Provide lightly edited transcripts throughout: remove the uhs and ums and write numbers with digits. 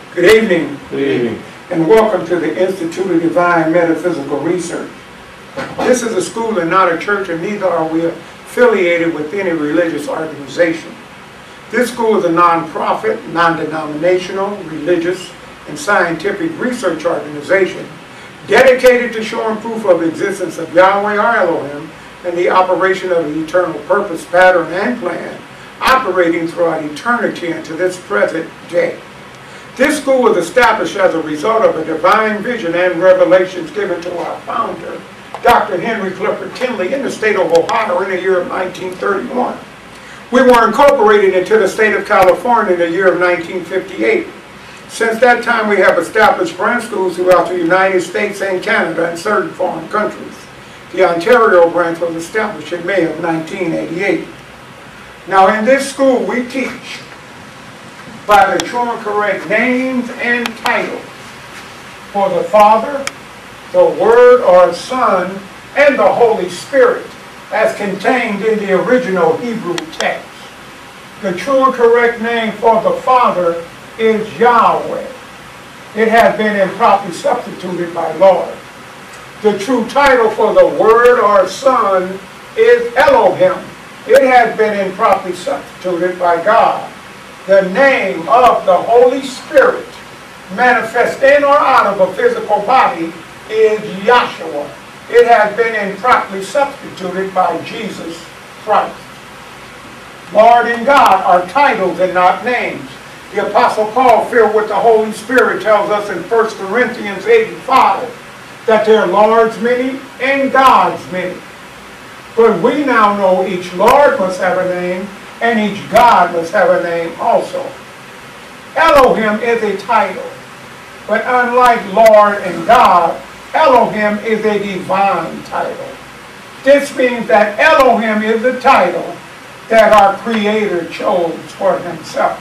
Good evening. Good evening. And welcome to the Institute of Divine Metaphysical Research. This is a school and not a church, and neither are we affiliated with any religious organization. This school is a non-profit, non-denominational, religious, and scientific research organization dedicated to showing proof of the existence of Yahweh or Elohim and the operation of the eternal purpose, pattern, and plan operating throughout eternity and to this present day. This school was established as a result of a divine vision and revelations given to our founder, Dr. Henry Clifford Kinley, in the state of Ohio in the year of 1931. We were incorporated into the state of California in the year of 1958. Since that time, we have established branch schools throughout the United States and Canada and certain foreign countries. The Ontario branch was established in May of 1988. Now, in this school, we teach by the true and correct names and titles for the Father, the Word or Son, and the Holy Spirit, as contained in the original Hebrew text. The true and correct name for the Father is Yahweh. It has been improperly substituted by Lord. The true title for the Word or Son is Elohim. It has been improperly substituted by God. The name of the Holy Spirit, manifest in or out of a physical body, is Yahshua. It has been improperly substituted by Jesus Christ. Lord and God are titles and not names. The Apostle Paul, filled with the Holy Spirit, tells us in 1 Corinthians 8:5 that there are Lord's many and God's many. But we now know each Lord must have a name, and each God must have a name also. Elohim is a title, but unlike Lord and God, Elohim is a divine title. This means that Elohim is the title that our Creator chose for himself.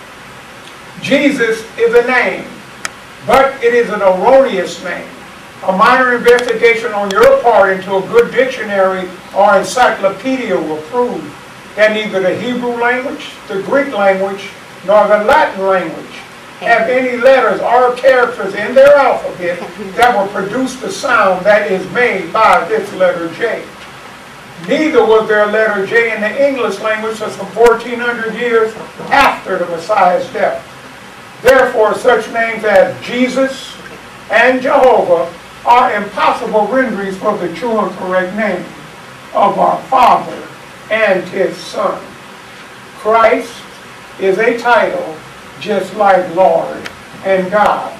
Jesus is a name, but it is an erroneous name. A minor investigation on your part into a good dictionary or encyclopedia will prove that neither the Hebrew language, the Greek language, nor the Latin language have any letters or characters in their alphabet that will produce the sound that is made by this letter J. Neither was there a letter J in the English language for some 1400 years after the Messiah's death. Therefore, such names as Jesus and Jehovah are impossible renderings for the true and correct name of our Father and His Son. Christ is a title just like Lord and God.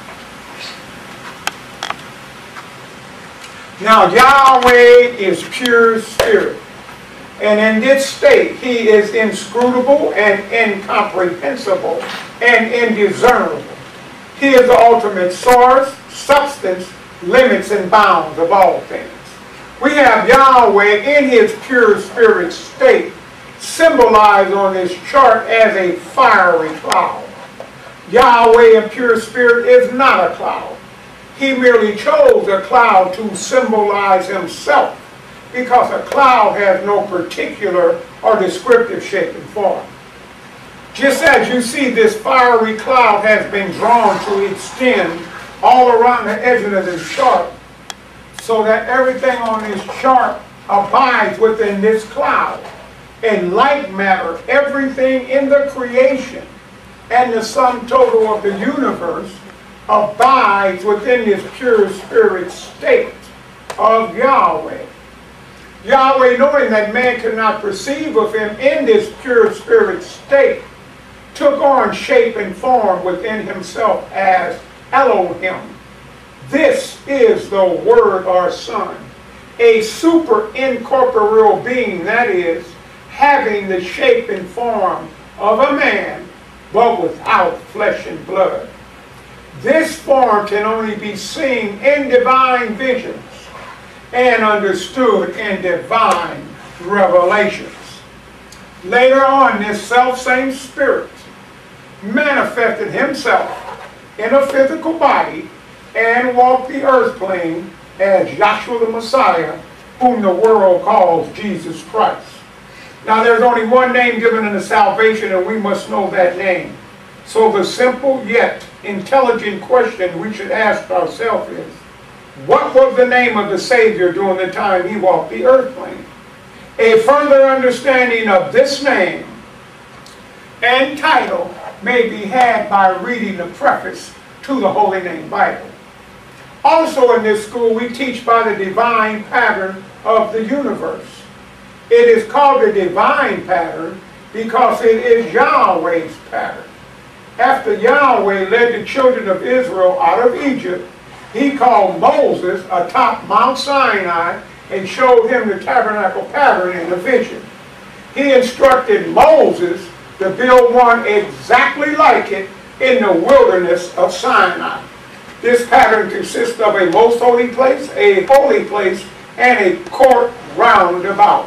Now, Yahweh is pure spirit, and in this state He is inscrutable and incomprehensible and indiscernible. He is the ultimate source, substance, limits, and bounds of all things. We have Yahweh in His pure spirit state, symbolized on this chart as a fiery cloud. Yahweh in pure spirit is not a cloud. He merely chose a cloud to symbolize Himself, because a cloud has no particular or descriptive shape and form. Just as you see, this fiery cloud has been drawn to extend all around the edges of this chart, so that everything on this chart abides within this cloud. In like manner, everything in the creation and the sum total of the universe abides within this pure spirit state of Yahweh. Yahweh, knowing that man could not perceive of Him in this pure spirit state, took on shape and form within Himself as Elohim. This is the Word or Son, a super incorporeal being, that is, having the shape and form of a man, but without flesh and blood. This form can only be seen in divine visions and understood in divine revelations. Later on, this self-same Spirit manifested Himself in a physical body and walked the earth plane as Yahshua the Messiah, whom the world calls Jesus Christ. Now, there's only one name given in the salvation, and we must know that name. So the simple yet intelligent question we should ask ourselves is, what was the name of the Savior during the time he walked the earth plane? A further understanding of this name and title may be had by reading the preface to the Holy Name Bible. Also in this school, we teach by the divine pattern of the universe. It is called the divine pattern because it is Yahweh's pattern. After Yahweh led the children of Israel out of Egypt, he called Moses atop Mount Sinai and showed him the tabernacle pattern in a vision. He instructed Moses to build one exactly like it in the wilderness of Sinai. This pattern consists of a most holy place, a holy place, and a court round about.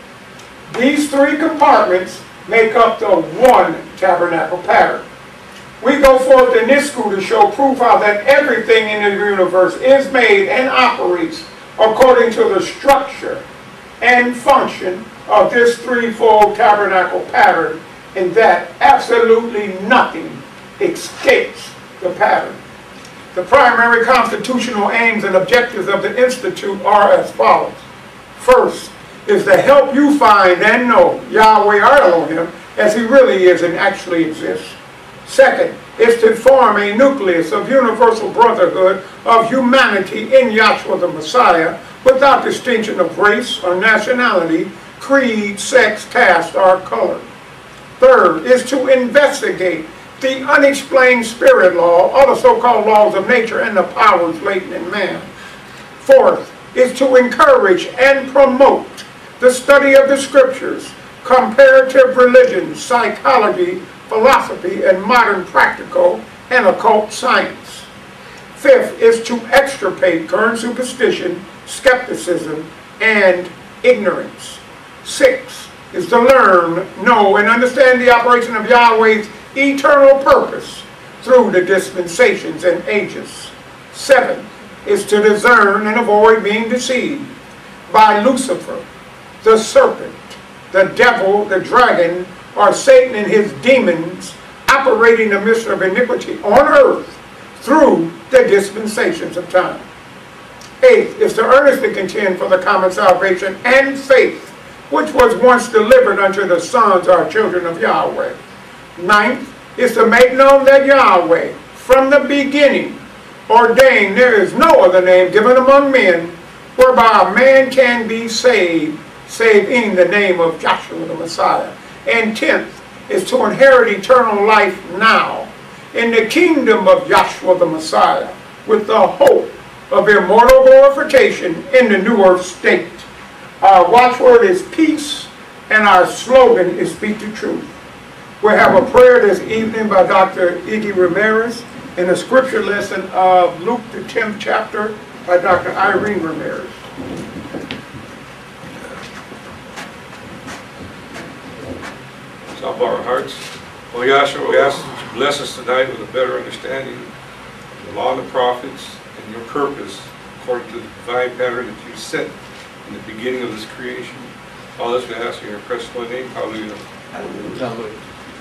These three compartments make up the one tabernacle pattern. We go forth in this school to show proof how that everything in the universe is made and operates according to the structure and function of this threefold tabernacle pattern, and that absolutely nothing escapes the pattern. The primary constitutional aims and objectives of the Institute are as follows. First is to help you find and know Yahweh our Elohim as he really is and actually exists. Second is to form a nucleus of universal brotherhood of humanity in Yahshua the Messiah without distinction of race or nationality, creed, sex, caste, or color. Third is to investigate the unexplained spirit law, or the so-called laws of nature and the powers latent in man. Fourth is to encourage and promote the study of the scriptures, comparative religion, psychology, philosophy, and modern practical and occult science. Fifth is to extirpate current superstition, skepticism, and ignorance. Sixth is to learn, know, and understand the operation of Yahweh's eternal purpose through the dispensations and ages. Seventh is to discern and avoid being deceived by Lucifer, the serpent, the devil, the dragon, or Satan and his demons operating the mission of iniquity on earth through the dispensations of time. Eighth is to earnestly contend for the common salvation and faith which was once delivered unto the sons or children of Yahweh. Ninth is to make known that Yahweh from the beginning ordained there is no other name given among men whereby a man can be saved save in the name of Joshua the Messiah. And 10th is to inherit eternal life now in the kingdom of Joshua the Messiah with the hope of immortal glorification in the new earth state. Our watchword is peace and our slogan is speak the truth. We'll have a prayer this evening by Dr. Iggy Ramirez and a scripture lesson of Luke the 10th chapter by Dr. Irene Ramirez. Let's bow our hearts. Oh Yahshua, we ask that you bless us tonight with a better understanding of the law and the prophets and your purpose according to the divine pattern that you set in the beginning of this creation. All this we ask in your precious holy name. Hallelujah. Hallelujah.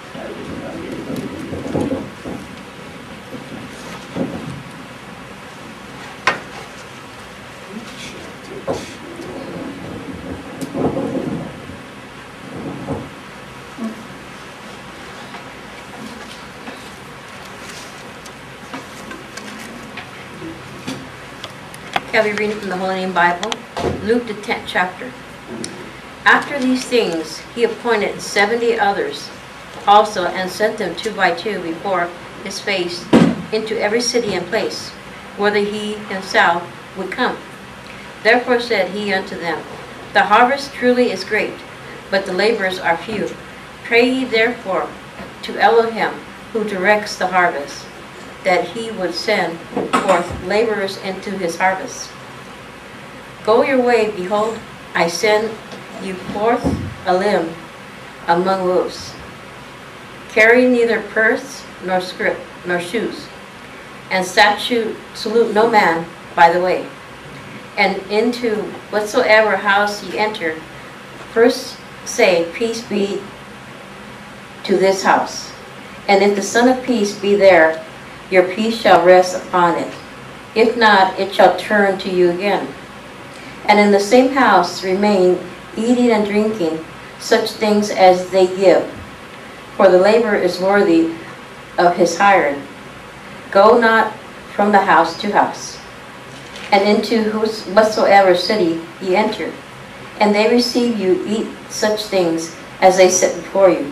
I'll be reading from the Holy Name Bible, Luke the 10th chapter. After these things, he appointed 70 others also, and sent them 2 by 2 before his face into every city and place, whither he himself would come. Therefore said he unto them, The harvest truly is great, but the laborers are few. Pray ye therefore to Elohim, who directs the harvest, that he would send forth laborers into his harvest. Go your way, behold, I send you forth a limb among wolves. Carry neither purse nor scrip nor shoes, and salute no man by the way. And into whatsoever house ye enter, first say, Peace be to this house. And if the Son of Peace be there, your peace shall rest upon it. If not, it shall turn to you again. And in the same house remain, eating and drinking such things as they give, for the laborer is worthy of his hired. Go not from the house to house, and into whatsoever city ye enter, and they receive you, eat such things as they set before you.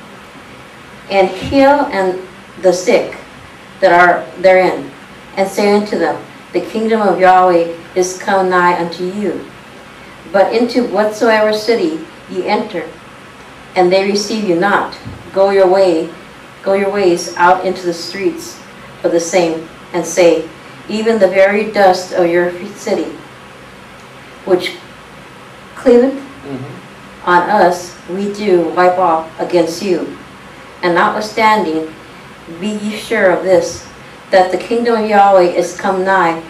And heal and the sick that are therein, and say unto them, the kingdom of Yahweh is come nigh unto you. But into whatsoever city ye enter, and they receive you not, go your ways out into the streets of the same, and say, even the very dust of your city, which cleaveth on us, we do wipe off against you. And notwithstanding, be ye sure of this, that the kingdom of Yahweh is come nigh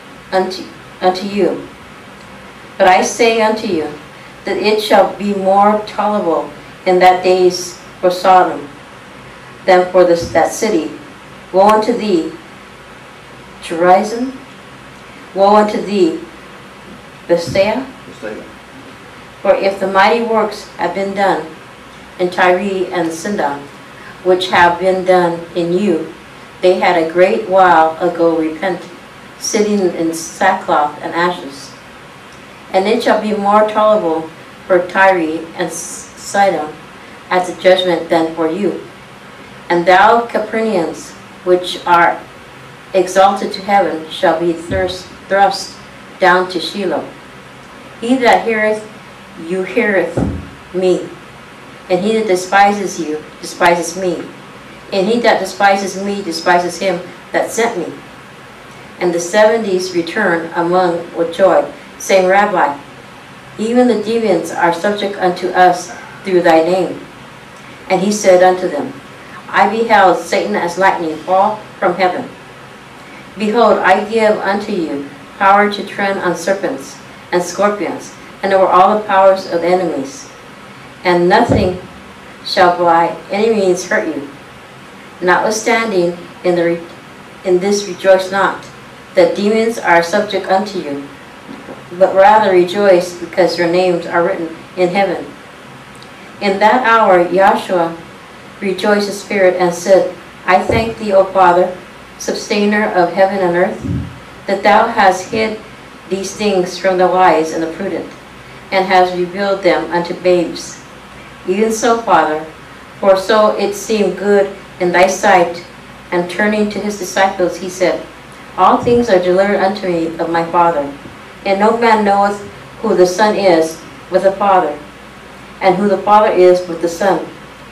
unto you. But I say unto you, that it shall be more tolerable in that days for Sodom than for that city. Woe unto thee, Chorazin! Woe unto thee, Bethsaida! For if the mighty works have been done in Tyre and Sidon, which have been done in you, they had a great while ago repented, sitting in sackcloth and ashes. And it shall be more tolerable for Tyre and Sidon at the judgment than for you. And thou, Capernaums, which are exalted to heaven, shall be thrust down to Sheol. He that heareth you heareth me, and he that despises you despises me, and he that despises me despises him that sent me. And the 70s returned among with joy, saying, Rabbi, even the demons are subject unto us through thy name. And he said unto them, I beheld Satan as lightning fall from heaven. Behold, I give unto you power to tread on serpents and scorpions, and over all the powers of the enemies, and nothing shall by any means hurt you. Notwithstanding, in this rejoice not, that demons are subject unto you, but rather rejoice because your names are written in heaven. In that hour Yahshua rejoiced in spirit and said, I thank thee, O Father, sustainer of heaven and earth, that thou hast hid these things from the wise and the prudent, and hast revealed them unto babes. Even so, Father, for so it seemed good in thy sight. And turning to his disciples, he said, All things are delivered unto me of my Father, and no man knoweth who the Son is but the Father, and who the Father is but the Son.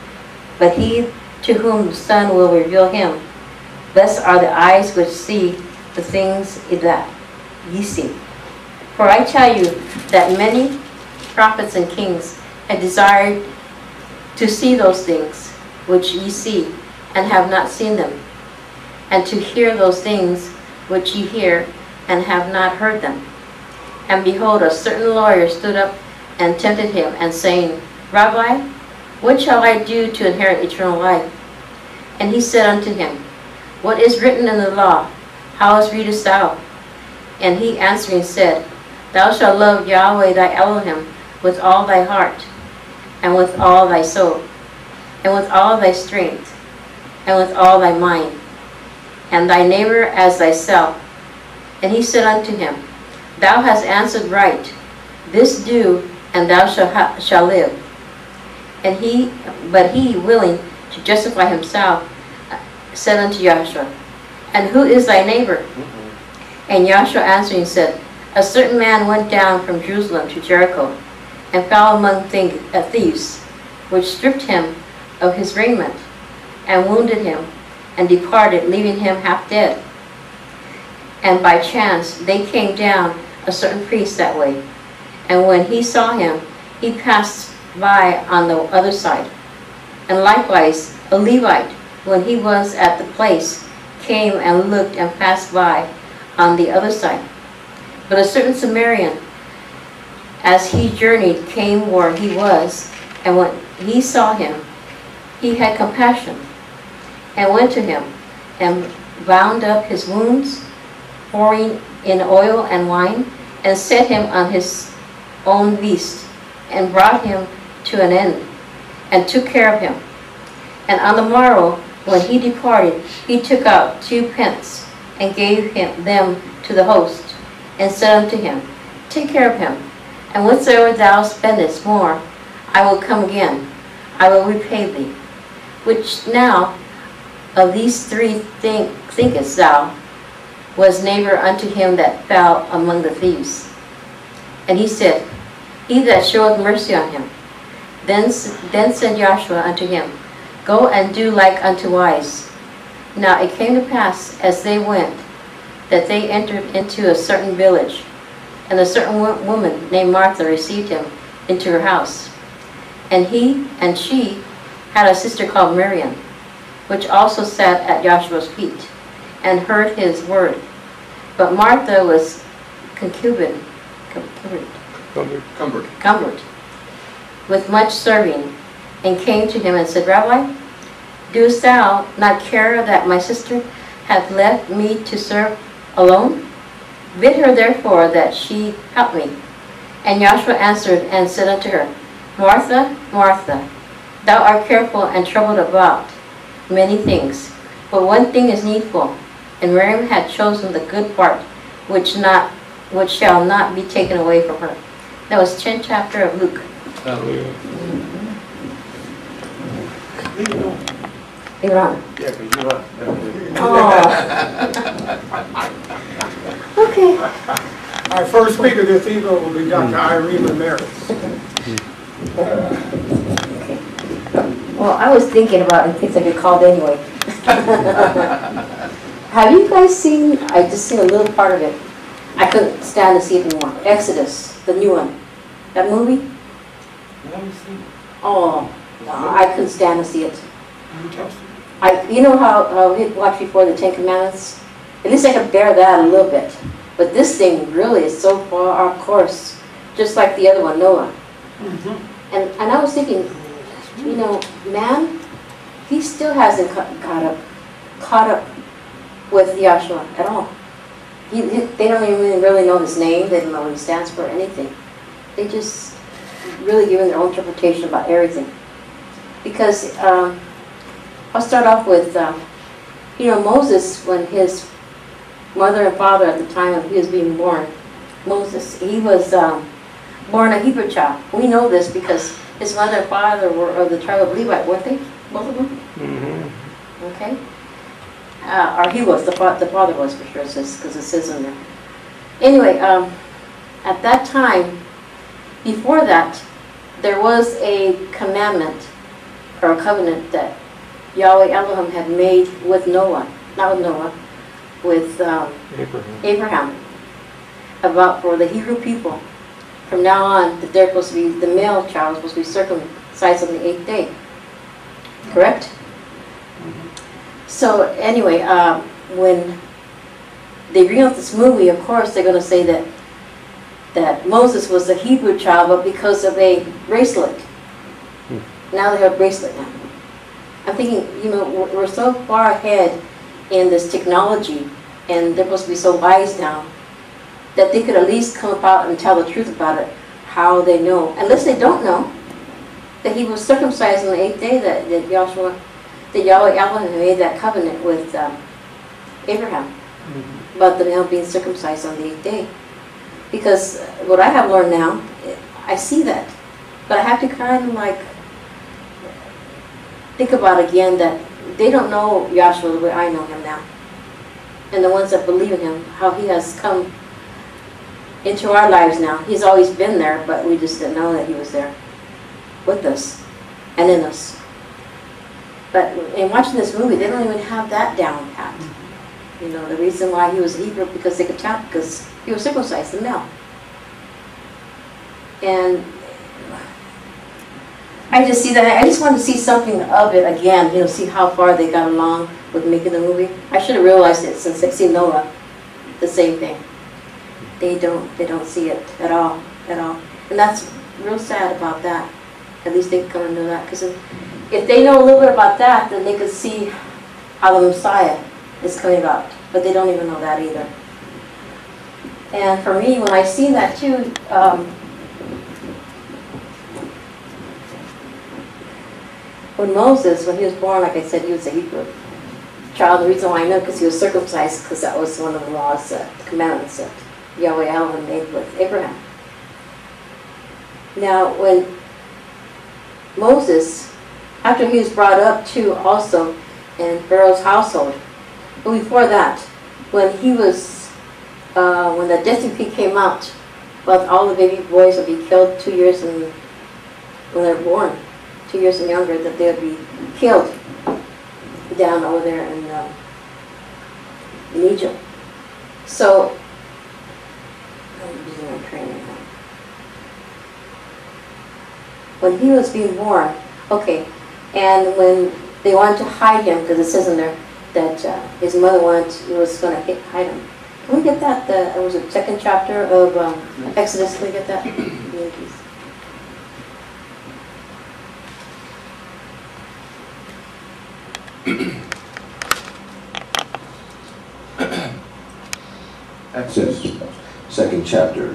But he to whom the Son will reveal him. Blessed are the eyes which see the things that ye see. For I tell you that many prophets and kings had desired to see those things which ye see, and have not seen them, and to hear those things which ye hear, and have not heard them. And behold, a certain lawyer stood up and tempted him, and saying, Rabbi, what shall I do to inherit eternal life? And he said unto him, What is written in the law? How readest thou? And he answering said, Thou shalt love Yahweh thy Elohim with all thy heart, and with all thy soul, and with all thy strength, and with all thy mind, and thy neighbor as thyself. And he said unto him, Thou hast answered right. This do, and thou shalt live. But he, willing to justify himself, said unto Yahshua, And who is thy neighbor? And Yahshua answering said, A certain man went down from Jerusalem to Jericho, and fell among thieves, which stripped him of his raiment, and wounded him, and departed, leaving him half dead. And by chance they came down a certain priest that way, and when he saw him, he passed by on the other side. And likewise a Levite, when he was at the place, came and looked and passed by on the other side. But a certain Samaritan, as he journeyed, came where he was, and when he saw him, he had compassion, and went to him, and bound up his wounds, pouring in oil and wine, and set him on his own beast, and brought him to an end, and took care of him. And on the morrow, when he departed, he took out 2 pence, and gave them to the host, and said unto him, Take care of him, and whatsoever thou spendest more, I will come again, I will repay thee. Which now of these 3 thinkest thou was neighbor unto him that fell among the thieves? And he said, He that showeth mercy on him. Then said Joshua unto him, Go and do like unto wise. Now it came to pass, as they went, that they entered into a certain village, and a certain woman named Martha received him into her house. And she had a sister called Miriam, which also sat at Joshua's feet, and heard his word. But Martha was cumbered with much serving, and came to him and said, Rabbi, dost thou not care that my sister hath left me to serve alone? Bid her therefore that she help me. And Joshua answered and said unto her, Martha, Martha, thou art careful and troubled about many things, but one thing is needful. And Miriam had chosen the good part, which shall not be taken away from her. That was 10th chapter of Luke. Hallelujah. Your Honor. Yeah, because you're right. Oh. Okay. Our first speaker this evening will be Dr. Irene Ramirez. Well, I was thinking about it in case I get called anyway. Have you guys seen, I just seen a little part of it. I couldn't stand to see it anymore. Exodus, the new one. That movie? Oh, no, I couldn't stand to see it. You know how we watched before the 10 Commandments? At least I could bear that a little bit. But this thing really is so far off course, just like the other one, Noah. And I was thinking, you know, man, he still hasn't caught up with Joshua at all. They don't even really know his name. They don't know what he stands for, anything. They just really giving their own interpretation about everything. Because I'll start off with, you know, Moses, when his mother and father at the time when he was being born, Moses, he was born a Hebrew child. We know this because his mother and father were of the tribe of Levi, weren't they? Both of them? Mm-hmm. Okay. Or he was, the father was for sure, because it says in there. Anyway, at that time, before that, there was a commandment or a covenant that Yahweh Elohim had made with Noah, not with Noah, with Abraham, about for the Hebrew people. From now on, that they're supposed to be, the male child was supposed to be circumcised on the 8th day. Correct? So anyway, when they bring out this movie, of course they're going to say that Moses was a Hebrew child, but because of a bracelet. Now they have a bracelet now. I'm thinking, you know, we're so far ahead in this technology, and they're supposed to be so wise now, that they could at least come about and tell the truth about it, how they know. Unless they don't know that he was circumcised on the 8th day, that Yahweh Elohim made that covenant with Abraham about the male being circumcised on the 8th day. Because what I have learned now, I see that. But I have to kind of like think about again that they don't know Yahshua the way I know him now. And the ones that believe in him, how he has come into our lives now. He's always been there, but we just didn't know that he was there with us and in us. But in watching this movie, they don't even have that down pat. You know, the reason why he was a Hebrew, because they could tell, because he was circumcised, the male. And I just see that, I just wanted to see something of it again, you know, see how far they got along with making the movie. I should have realized it since I see Noah, the same thing. They don't see it at all. And that's real sad about that. At least they come to know that, because if they know a little bit about that, then they could see how the Messiah is coming about. But they don't even know that either. And for me, when I see that too, when Moses, when he was born, like I said, he was a Hebrew child. The reason why I know, because he was circumcised, because that was one of the laws, the commandments that Yahweh Elohim made with Abraham. Now, when Moses, after he was brought up too, also in Pharaoh's household, but before that, when he was, when the death decree came out, about all the baby boys would be killed 2 years and when they're born, 2 years and younger, that they would be killed down over there in Egypt. So, I'm using my train now. When he was being born, okay, and when they wanted to hide him, because it says in there that his mother was going to hide him. Can we get that? It was the second chapter of Exodus. Can we get that? Exodus, second chapter,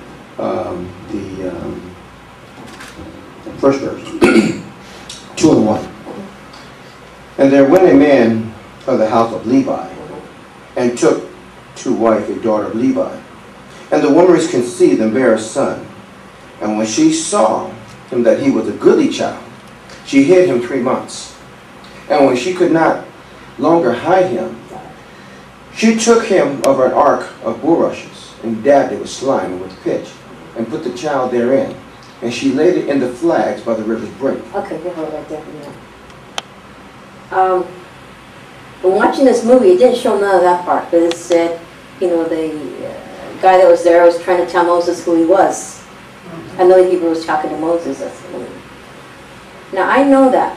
first verse, 2 and 1. And there went a man of the house of Levi, and took to wife a daughter of Levi. And the woman was conceived and bare a son. And when she saw him that he was a goodly child, she hid him 3 months. And when she could not longer hide him, she took him of an ark of bulrushes, and dabbed it with slime and with pitch, and put the child therein. And she laid it in the flags by the river's brink. Okay, hold it right there for me. When watching this movie, it didn't show none of that part, but it said, you know, the guy that was there was trying to tell Moses who he was. I know the Hebrew was talking to Moses. That's the movie. Now, I know that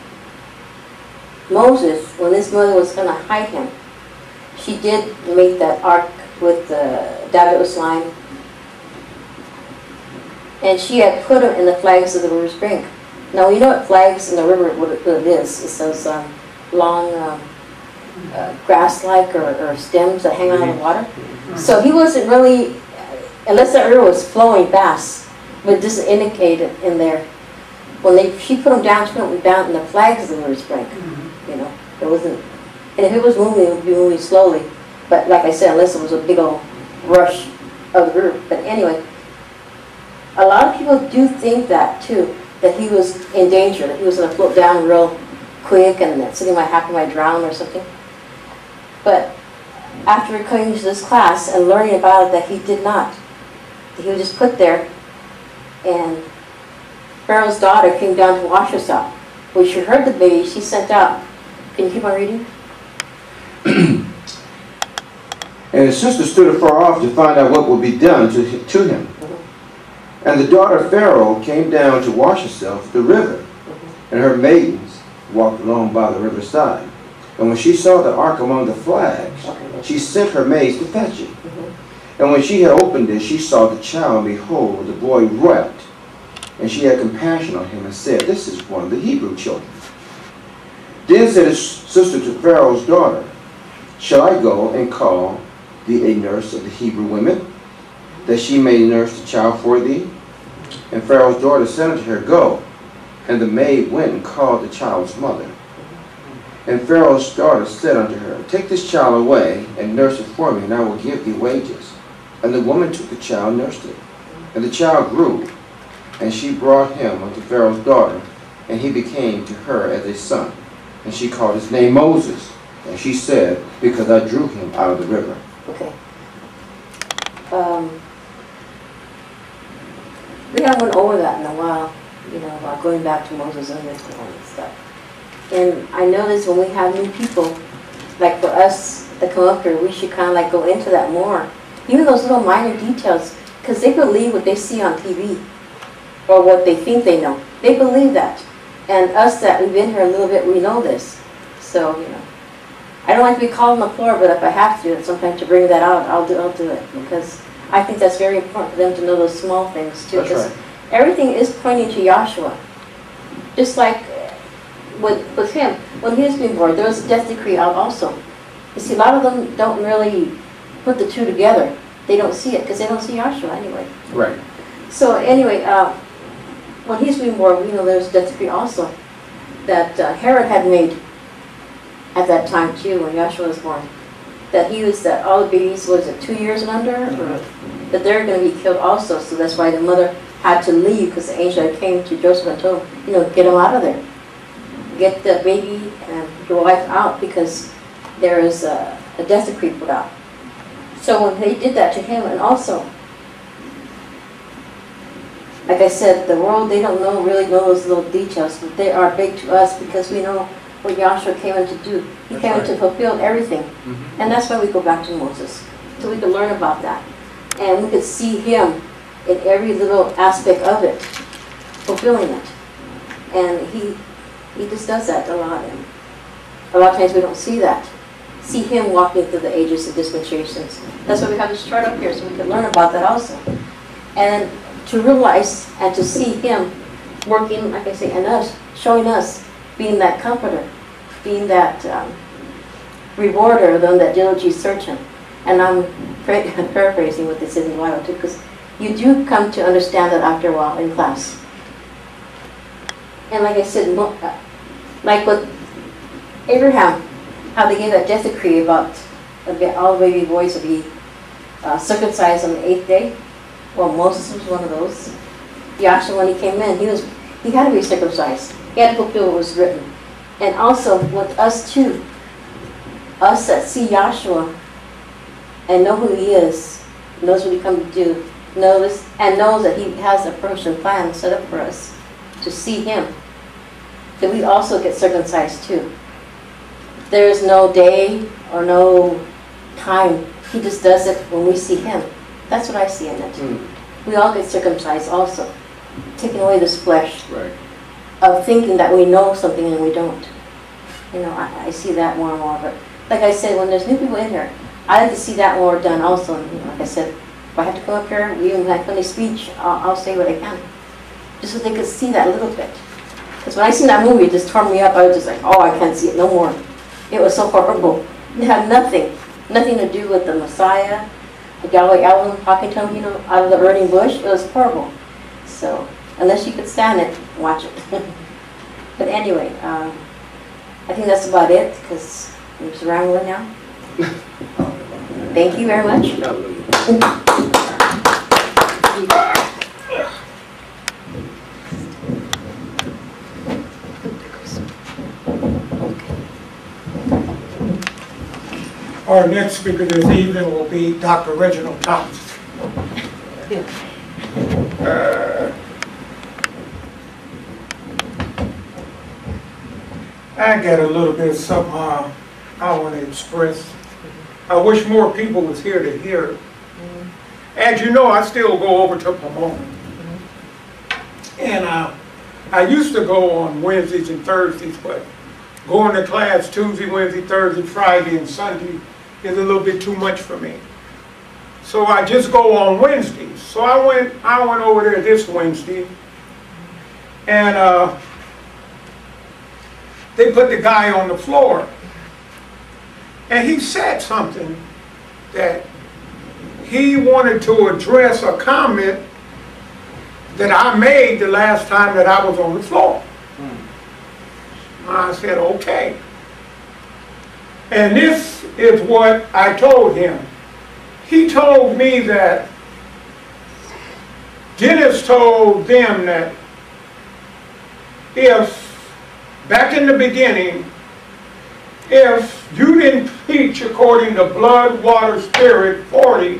Moses, when his mother was going to hide him, she did make that ark with dabbed it with slime. And she had put him in the flags of the river's brink. Now, you know what flags in the river, what it is? It's those long grass-like or stems that hang out of the water. So he wasn't really, unless that river was flowing fast, but just indicated in there. When she put him down, she put him down in the flags of the river's brink. You know, it wasn't, and if it was moving, it would be moving slowly. But like I said, unless it was a big old rush of the river. But anyway, a lot of people do think that too, that he was in danger, that he was going to float down real quick and that something might happen, might drown or something. But after coming to this class and learning about it, that he did not. He was just put there, and Pharaoh's daughter came down to wash herself. When she heard the baby, she sent out. Can you keep on reading? And his sister stood afar off to find out what would be done to him. And the daughter of Pharaoh came down to wash herself at the river, and her maidens walked along by the riverside. And when she saw the ark among the flags, she sent her maids to fetch it. And when she had opened it, she saw the child, and behold, the boy wept. And she had compassion on him and said, "This is one of the Hebrew children." Then said his sister to Pharaoh's daughter, "Shall I go and call thee a nurse of the Hebrew women, that she may nurse the child for thee?" And Pharaoh's daughter said unto her, "Go." And the maid went and called the child's mother. And Pharaoh's daughter said unto her, "Take this child away, and nurse it for me, and I will give thee wages." And the woman took the child and nursed it. And the child grew, and she brought him unto Pharaoh's daughter, and he became to her as a son. And she called his name Moses. And she said, "Because I drew him out of the river." Okay. We haven't went over that in a while, you know, about going back to Moses and this and stuff. And I notice when we have new people, like for us that come up here, we should kind of like go into that more. Even those little minor details, because they believe what they see on TV or what they think they know. They believe that. And us that we've been here a little bit, we know this. So, you know, I don't like to be called on the floor, but if I have to, sometimes to bring that out, I'll do it. Because I think that's very important for them to know those small things too. That's Because right. everything is pointing to Yahshua. Just like with him, when he was being born, there was a death decree out also. You see, a lot of them don't really put the two together. They don't see it because they don't see Yahshua anyway. Right. So anyway, when he's being born, you know, there's a death decree also that Herod had made at that time too, when Yahshua was born. That he was, that all the babies, was it 2 years and under? Or that they're going to be killed also. So that's why the mother had to leave, because the angel came to Joseph and told him, you know, get him out of there. Get the baby and your wife out, because there is a death decree put out. So when they did that to him, and also, like I said, the world, they don't really know those little details, but they are big to us because we know what Yahshua came in to do. He came in to fulfill everything. And that's why we go back to Moses, so we can learn about that. And we could see him in every little aspect of it, fulfilling it. And he just does that a lot. And a lot of times we don't see that. See him walking through the ages and dispensations. That's why we have this chart up here, so we can learn about that also. And to realize and to see him working, like I say, and us, showing us, being that comforter, being that rewarder of them that diligently search him. And I'm paraphrasing what they said in the Bible too, because you do come to understand that after a while in class. And like I said, like with Abraham, how they gave that death decree about all baby boys will be circumcised on the 8th day. Well, Moses was one of those. Yahshua, when he came in, he had to be circumcised. He had to fulfill what was written. And also with us too, us that see Yahshua and know who he is, knows what he come to do, knows that he has a purpose and plan set up for us to see him, that we also get circumcised too. There is no day or no time. He just does it when we see him. That's what I see in it. We all get circumcised also, taking away this flesh of thinking that we know something and we don't. You know, I see that more and more. But like I said, when there's new people in here, I like to see that more done also. And, you know, like I said, if I have to come up here, even when I finish speech, I'll say what I can, just so they could see that a little bit. Because when I seen that movie, it just tore me up. I was just like, oh, I can't see it no more. It was so horrible. It had nothing to do with the Messiah, the Yahweh Elohim talking to him, you know, out of the burning bush. It was horrible. So, unless you could stand it, watch it. But anyway, I think that's about it, because I'm just rambling now. Thank you very much. Our next speaker this evening will be Dr. Reginald Thomas. I got a little bit of something I want to express. I wish more people was here to hear it. As you know, I still go over to Pomona. And I used to go on Wednesdays and Thursdays, but going to class Tuesday, Wednesday, Thursday, Friday, and Sunday is a little bit too much for me. So I just go on Wednesdays. So I went over there this Wednesday, and they put the guy on the floor. And he said something that he wanted to address a comment that I made the last time that I was on the floor. I said, okay. And this is what I told him. He told me that Dennis told them that if, back in the beginning, if you didn't preach according to blood, water, spirit, 40,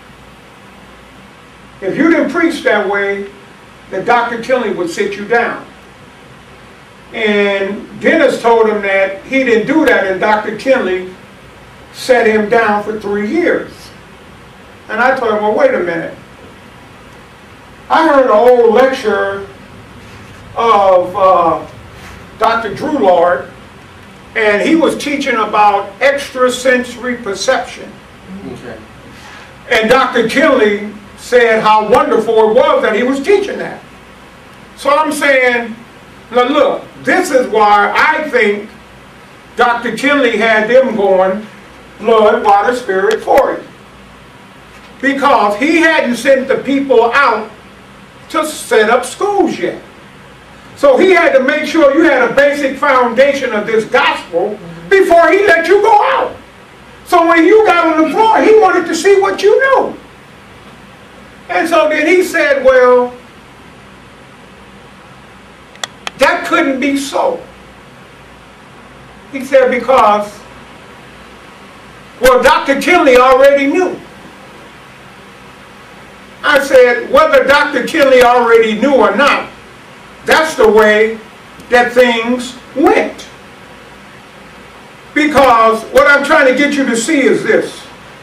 if you didn't preach that way, that Dr. Tilley would sit you down. And Dennis told him that he didn't do that, and Dr. Tilley set him down for 3 years. And I told him, well, wait a minute. I heard an old lecture of Dr. Drew Lord, and he was teaching about extrasensory perception. Okay. And Dr. Tilley said how wonderful it was that he was teaching that. So I'm saying, Now look, this is why I think Dr. Kinley had them going blood, water, spirit, 40. Because he hadn't sent the people out to set up schools yet. So he had to make sure you had a basic foundation of this gospel before he let you go out. So when you got on the floor, he wanted to see what you knew. And so then he said, well, that couldn't be so. He said, because, well, Dr. Kinley already knew. I said, whether Dr. Kinley already knew or not, that's the way that things went. Because what I'm trying to get you to see is this.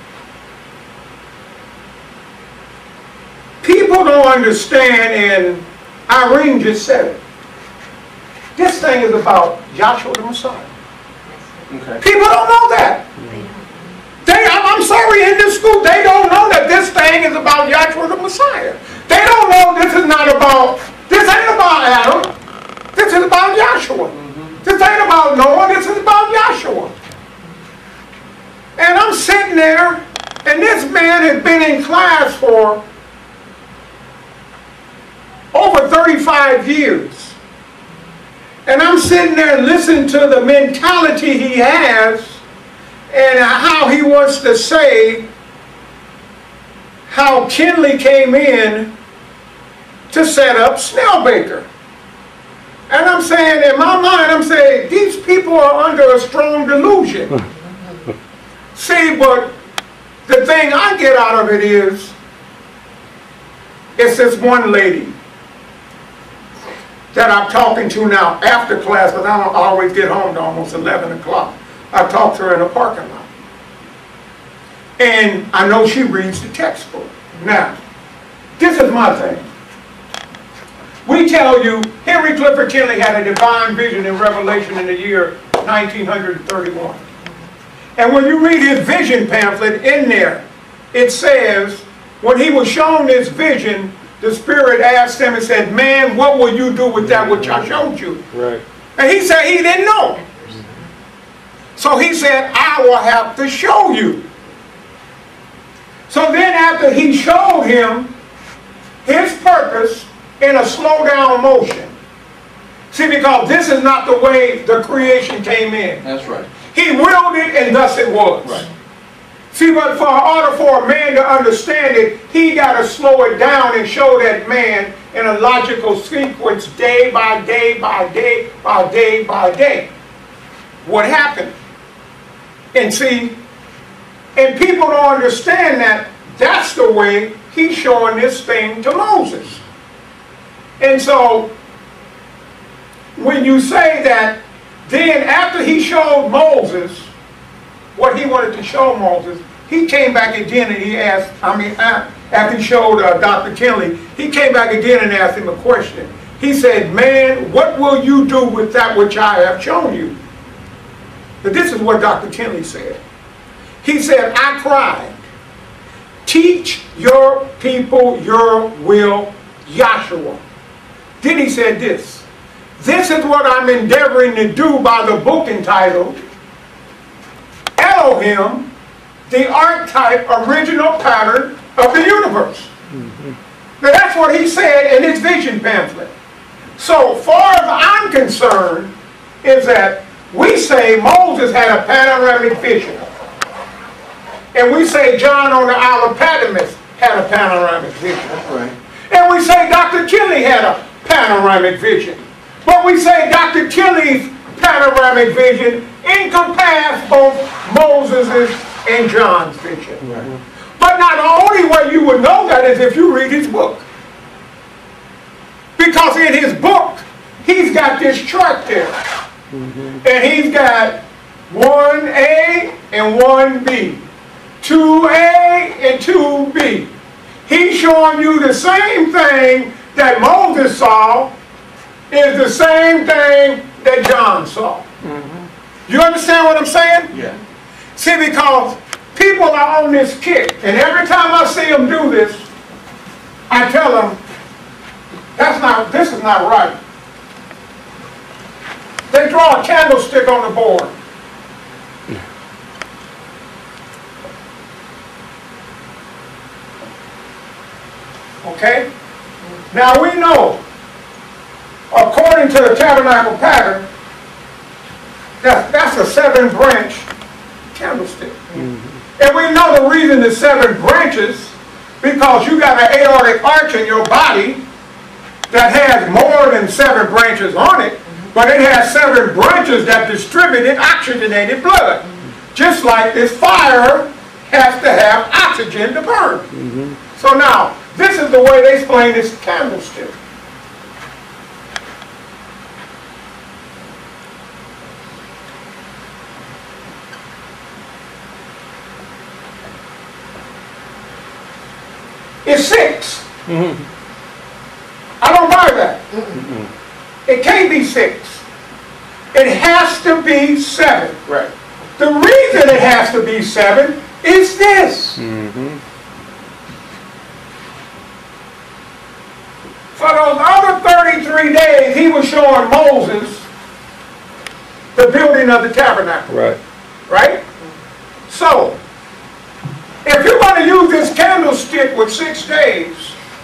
People don't understand, and Irene just said it. This thing is about Joshua the Messiah. Okay. People don't know that. I'm sorry, in this school, they don't know that this thing is about Joshua the Messiah. They don't know this ain't about Adam. This is about Joshua. This ain't about Noah, this is about Joshua. And I'm sitting there, and this man has been in class for over 35 years. And I'm sitting there listening to the mentality he has and how he wants to say how Kinley came in to set up Snellbaker. And I'm saying, in my mind, I'm saying, these people are under a strong delusion. See, but the thing I get out of it is, it's this one lady that I'm talking to now after class, but I don't always get home to almost 11 o'clock. I talk to her in the parking lot. And I know she reads the textbook. Now, this is my thing. We tell you, Henry Clifford Kinley had a divine vision in Revelation in the year 1931. And when you read his vision pamphlet in there, it says, when he was shown this vision, the Spirit asked him and said, man, what will you do with that which I showed you? Right. And he said he didn't know. So he said, I will have to show you. So then after he showed him his purpose in a slow down motion. See, because this is not the way the creation came in. That's right. He willed it and thus it was. Right. See, but in order for a man to understand it, he got to slow it down and show that man in a logical sequence, day by day by day by day by day. What happened? And see, and people don't understand that that's the way he's showing this thing to Moses. And so, when you say that, then after he showed Moses what he wanted to show Moses, he came back again and he asked, after he showed Dr. Kinley, he came back again and asked him a question. He said, man, what will you do with that which I have shown you? But this is what Dr. Kinley said. He said, I cried, teach your people your will, Yahshua. Then he said this is what I'm endeavoring to do by the book entitled Elohim, the archetype, original pattern of the universe. Now that's what he said in his vision pamphlet. So far as I'm concerned, is that we say Moses had a panoramic vision. And we say John on the Isle of Patmos had a panoramic vision. That's right. And we say Dr. Kinley had a panoramic vision. But we say Dr. Kinley's panoramic vision encompassed both Moses's and John's vision. Right. But now the only way you would know that is if you read his book. Because in his book, he's got this chart there. And he's got 1A and 1B. 2A and 2B. He's showing you the same thing that Moses saw is the same thing that John saw. You understand what I'm saying? Yeah. See, because people are on this kick, and every time I see them do this, I tell them, this is not right. They draw a candlestick on the board. Okay? Now we know, according to the tabernacle pattern, that's a 7-branch candlestick. And we know the reason the 7 branches, because you got an aortic arch in your body that has more than 7 branches on it, but it has 7 branches that distributed oxygenated blood. Just like this fire has to have oxygen to burn. So now, this is the way they explain this candlestick. It's 6. I don't buy that. It can't be 6. It has to be 7. Right. The reason it has to be 7 is this. For those other 33 days, he was showing Moses the building of the tabernacle. Right. Right? So, if you're going to use this candlestick with 6 days,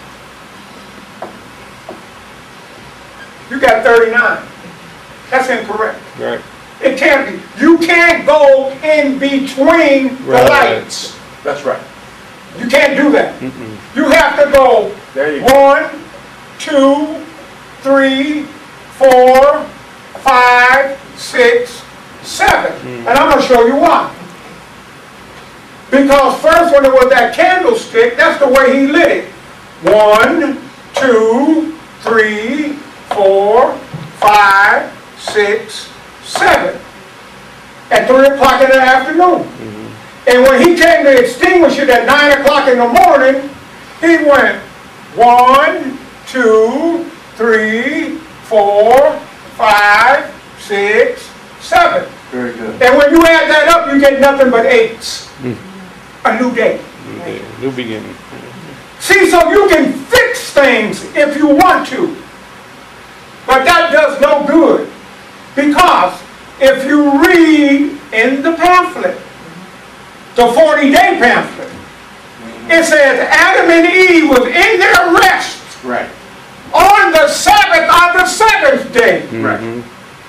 you got 39. That's incorrect. Right. It can't be. You can't go in between the lights. That's right. You can't do that. You have to go There you 1, 2, 3, 4, 5, 6, 7. And I'm going to show you why. Because first when it was that candlestick, that's the way he lit it. 1, 2, 3, 4, 5, 6, 7. At 3 o'clock in the afternoon. And when he came to extinguish it at 9 o'clock in the morning, he went 1, 2, 3, 4, 5, 6, 7. Very good. And when you add that up, you get nothing but 8s. A new day. New beginning. See, so you can fix things if you want to. But that does no good. Because if you read in the pamphlet, the 40-day pamphlet, it says Adam and Eve was in their rest Right. on the Sabbath of the 7th day. Right.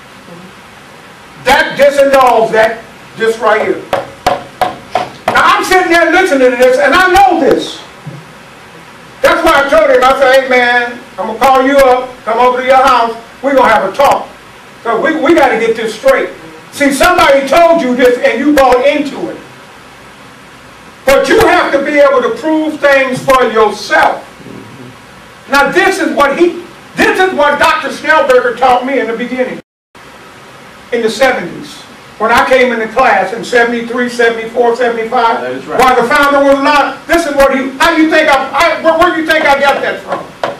That disannuls that, this right here. Now I'm sitting there listening to this, and I know this. That's why I told him, I said, hey man, I'm going to call you up, come over to your house, we're going to have a talk. Because we got to get this straight. See, somebody told you this and you bought into it. But you have to be able to prove things for yourself. Now this is what Dr. Schnellberger taught me in the beginning. In the 70s. When I came into class in 73, 74, 75. That is right. While the founder was alive, this is what how do you think where do you think I got that from?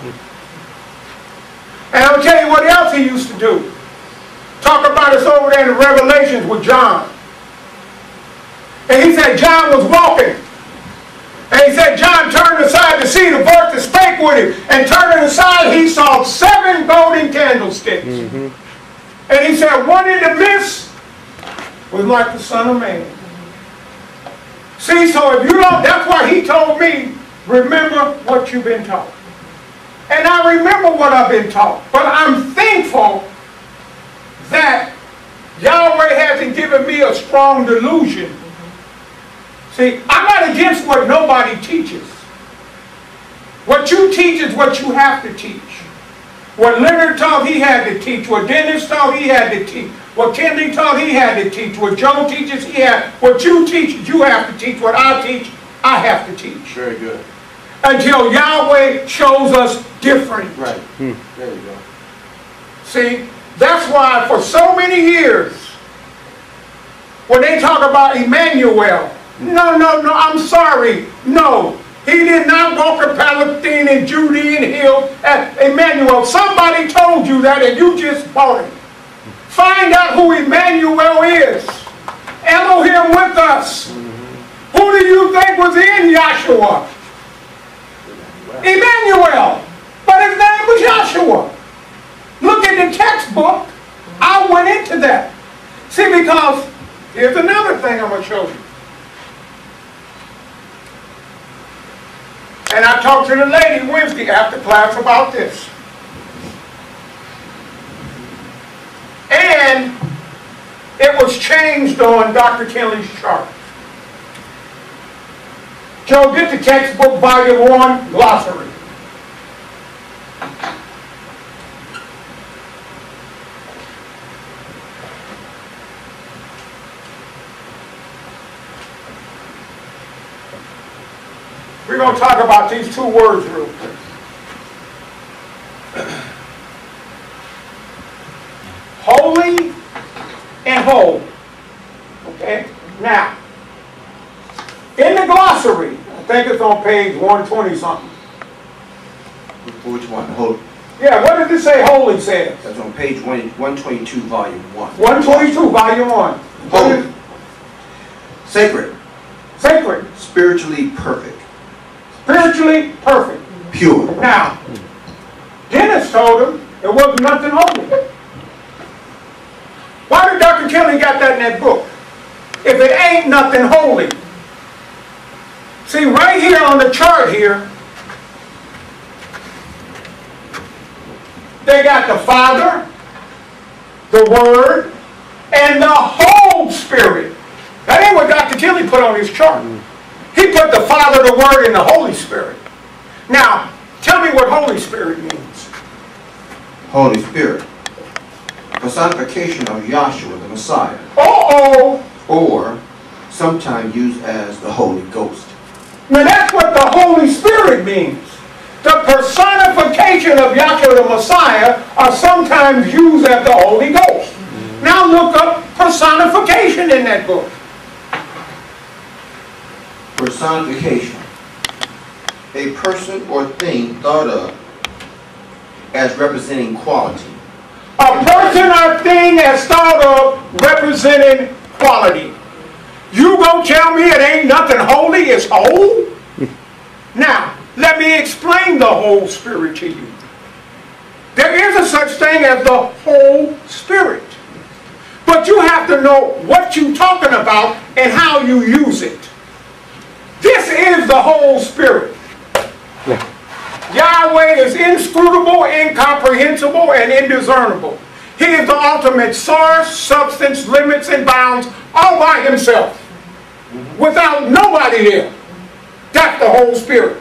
And I'll tell you what else he used to do. Talk about us over there in the Revelations with John. And he said John was walking. And he said John turned aside to see the voice that spake with him. And turning aside, he saw 7 golden candlesticks. And he said one in the midst was like the Son of Man. See, so if you don't, that's why he told me, remember what you've been taught. And I remember what I've been taught. But I'm thankful that Yahweh hasn't given me a strong delusion. See, I'm not against what nobody teaches. What you teach is what you have to teach. What Leonard taught, he had to teach. What Dennis taught, he had to teach. What Kennedy taught, he had to teach. What Joe teaches, he had. What you teach, you have to teach. What I teach, I have to teach. Very good. Until Yahweh shows us different. Right. There you go. See, that's why for so many years, when they talk about Emmanuel, no, I'm sorry, no. He did not walk the Palestine and Judean hills at Emmanuel. Somebody told you that and you just bought it. Find out who Emmanuel is. Elohim with us. Who do you think was in Yahshua? Emmanuel. But his name was Yahshua. Look at the textbook I went into that. See, because here's another thing I'm going to show you. And I talked to the lady Wednesday after class about this. And it was changed on Dr. Kinley's chart. Joe, get the textbook, volume 1, glossary. We're going to talk about these two words real quick. Holy and whole. Okay? Now, in the glossary, I think it's on page 120 something. Which one? Hold. Yeah, what does it say holy says? That's on page 122, volume 1. 122, volume 1. Holy. Sacred. Sacred. Spiritually perfect. Spiritually perfect. Pure. Now, Dennis told him there wasn't nothing holy. Why did Dr. Kelly got that in that book? If it ain't nothing holy. See, right here on the chart here, they got the Father, the Word, and the Holy Spirit. That ain't what Dr. Kelly put on his chart. He put the Father, the Word, and the Holy Spirit. Now, tell me what Holy Spirit means. Holy Spirit. Personification of Yahshua, the Messiah. Uh-oh. Or sometimes used as the Holy Ghost. Now that's what the Holy Spirit means. The personification of Yahshua the Messiah are sometimes used as the Holy Ghost. Now look up personification in that book. Personification. A person or thing thought of as representing quality. A person or thing as thought of representing quality. You gonna tell me it ain't nothing holy, it's whole? Now, let me explain the Holy Spirit to you. There is a such thing as the Holy Spirit. But you have to know what you're talking about and how you use it. This is the Holy Spirit. Yahweh is inscrutable, incomprehensible, and indiscernible. He is the ultimate source, substance, limits, and bounds all by himself. Without nobody there. That's the Holy Spirit.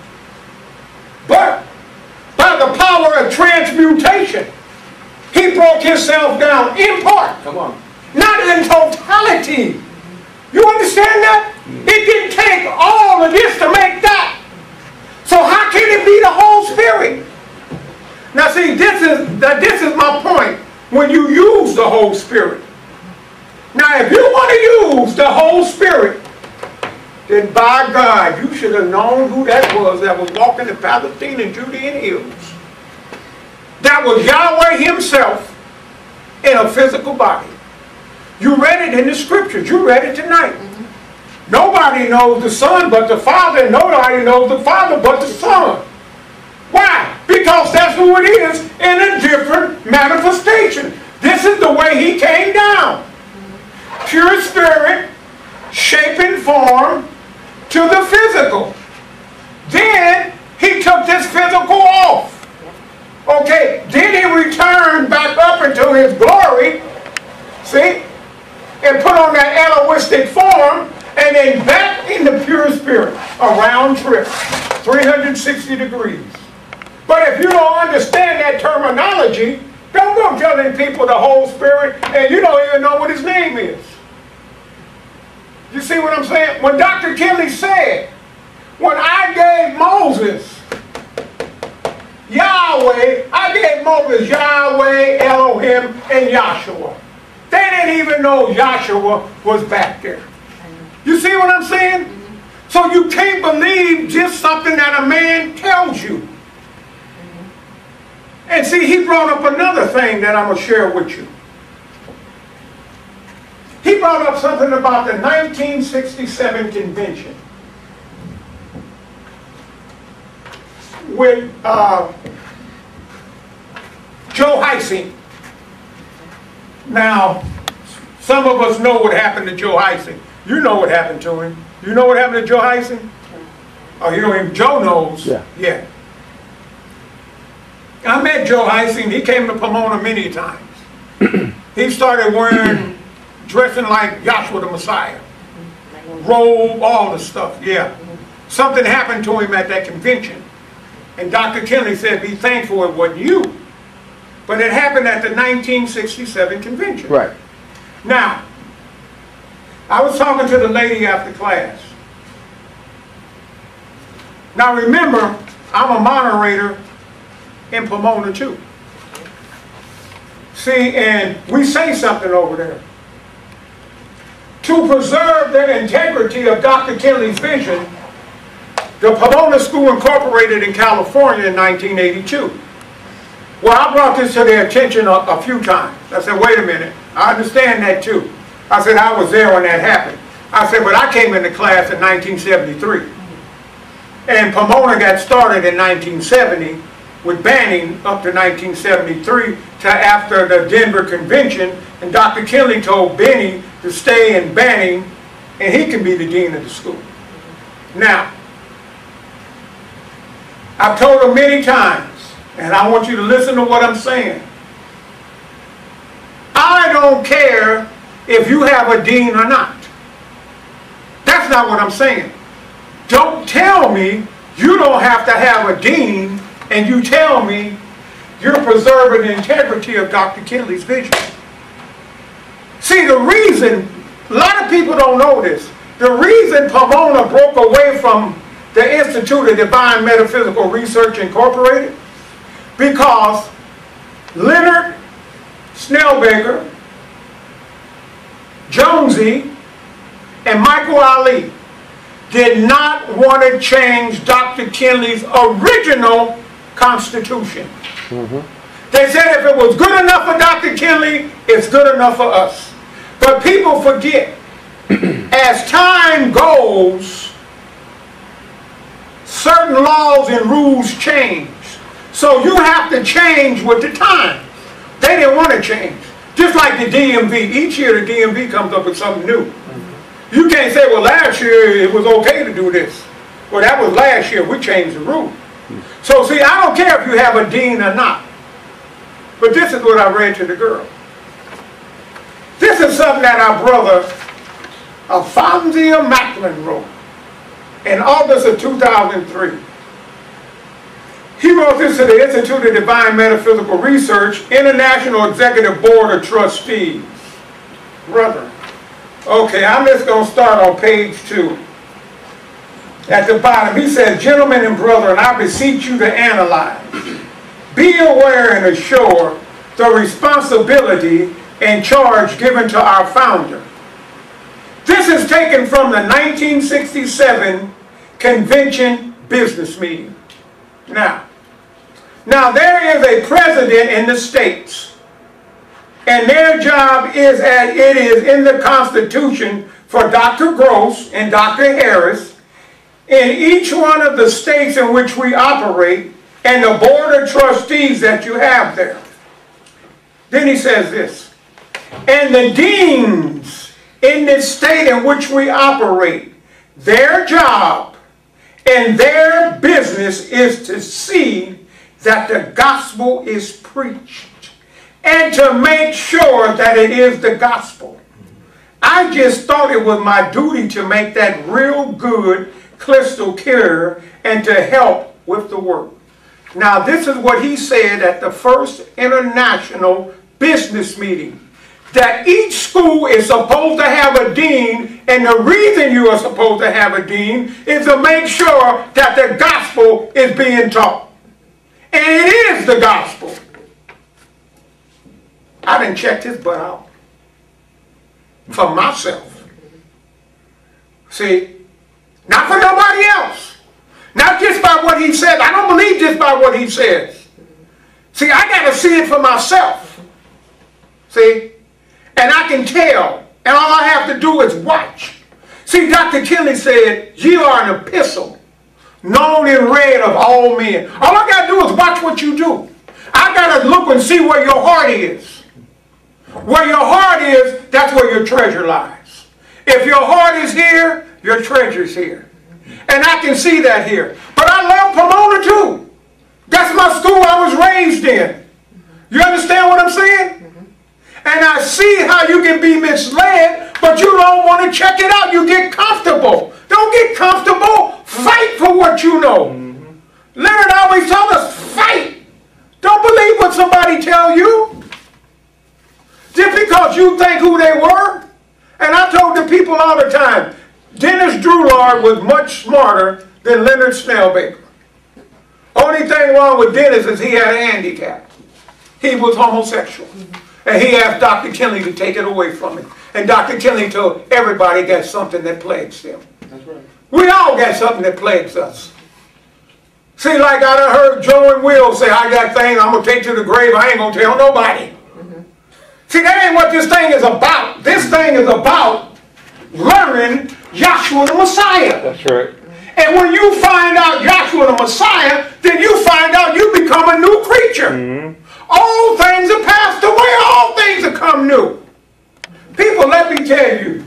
But by the power of transmutation, he broke himself down in part. Come on. Not in totality. You understand that? It didn't take all of this to make that. So how can it be the Holy Spirit? Now see, this is my point when you use the Holy Spirit. Now if you want to use the Holy Spirit, then by God, you should have known who that was walking the Palestine and Judean hills. That was Yahweh himself in a physical body. You read it in the scriptures. You read it tonight. Nobody knows the Son but the Father, and nobody knows the Father but the Son. Why? Because that's who it is in a different manifestation. This is the way he came down. Pure spirit, shape and form to the physical. Then he took this physical off. Okay, then he returned back up into his glory, see, and put on that Elohistic form, and then back in the pure spirit, a round trip, 360 degrees. But if you don't understand that terminology, don't go telling people the Holy Spirit, and you don't even know what his name is. You see what I'm saying? When Dr. Kinley said, when I gave Moses Yahweh, I gave Moses Yahweh, Elohim, and Yahshua. They didn't even know Yahshua was back there. You see what I'm saying? So you can't believe just something that a man tells you. And see, he brought up another thing that I'm going to share with you. He brought up something about the 1967 convention with Joe Heising. Now, some of us know what happened to Joe Heising. You know what happened to him. You know what happened to Joe Heising? Oh, you know him. Joe knows. Yeah. I met Joe Heising. He came to Pomona many times. He started dressing like Joshua the Messiah. Robe, all the stuff, yeah. Something happened to him at that convention. And Dr. Kinley said, be thankful it wasn't you. But it happened at the 1967 convention. Right. Now, I was talking to the lady after class. Now remember, I'm a moderator in Pomona too. See, and we say something over there. To preserve the integrity of Dr. Kinley's vision, the Pomona School incorporated in California in 1982. Well, I brought this to their attention a few times. I said, wait a minute, I understand that too. I said, I was there when that happened. I said, but I came into class in 1973. And Pomona got started in 1970 with Banning up to 1973 to after the Denver Convention, and Dr. Kinley told Benny to stay in Banning and he can be the dean of the school. Now, I've told him many times, and I want you to listen to what I'm saying. I don't care if you have a dean or not. That's not what I'm saying. Don't tell me you don't have to have a dean and you tell me you're preserving the integrity of Dr. Kinley's vision. See, the reason, a lot of people don't know this, the reason Pomona broke away from the Institute of Divine Metaphysical Research Incorporated, because Leonard Snellbaker, Jonesy, and Michael Ali did not want to change Dr. Kinley's original Constitution. They said if it was good enough for Dr. Kinley, it's good enough for us. But people forget, as time goes, certain laws and rules change. So you have to change with the times. They didn't want to change. Just like the DMV. Each year the DMV comes up with something new. You can't say, well, last year it was okay to do this. Well, that was last year. We changed the rule. So see, I don't care if you have a dean or not. But this is what I read to the girl. This is something that our brother, Alphonsia Macklin, wrote in August of 2003. He wrote this to the Institute of Divine Metaphysical Research, International Executive Board of Trustees. Brethren. Okay, I'm just going to start on page 2. At the bottom, he says, gentlemen and brethren, I beseech you to analyze, be aware and assure the responsibility and charge given to our founder. This is taken from the 1967 convention business meeting. Now there is a president in the states, and their job is as it is in the Constitution for Dr. Gross and Dr. Harris in each one of the states in which we operate and the board of trustees that you have there. Then he says this, and the deans in the state in which we operate, their job and their business is to see that the gospel is preached and to make sure that it is the gospel. I just thought it was my duty to make that real good, crystal clear, and to help with the work. Now this is what he said at the first international business meeting. That each school is supposed to have a dean, and the reason you are supposed to have a dean is to make sure that the gospel is being taught. And it is the gospel. I done checked his butt out for myself. See, not for nobody else. Not just by what he says. I don't believe just by what he says. See, I got to see it for myself. See? And I can tell. And all I have to do is watch. See, Dr. Kinley said, ye are an epistle, known and read of all men. All I got to do is watch what you do. I got to look and see where your heart is. Where your heart is, that's where your treasure lies. If your heart is here, your treasure's here. And I can see that here. But I love Pomona too. That's my school I was raised in. You understand what I'm saying? And I see how you can be misled, but you don't want to check it out. You get comfortable. Don't get comfortable. Fight for what you know. Leonard always told us, fight. Don't believe what somebody tell you. Just because you think who they were. And I told the people all the time, Dennis Drulard was much smarter than Leonard Snellbaker. Only thing wrong with Dennis is he had a handicap. He was homosexual. And he asked Dr. Kinley to take it away from him. And Dr. Kinley told everybody got something that plagues them. That's right. We all got something that plagues us. See, like I done heard Joe and Will say, I got things I'm going to take to the grave, I ain't going to tell nobody. See, that ain't what this thing is about. This thing is about learning Yahshua the Messiah. That's right. And when you find out Yahshua the Messiah, then you find out you become a new creature. All things are passed away, all things have come new. People, let me tell you.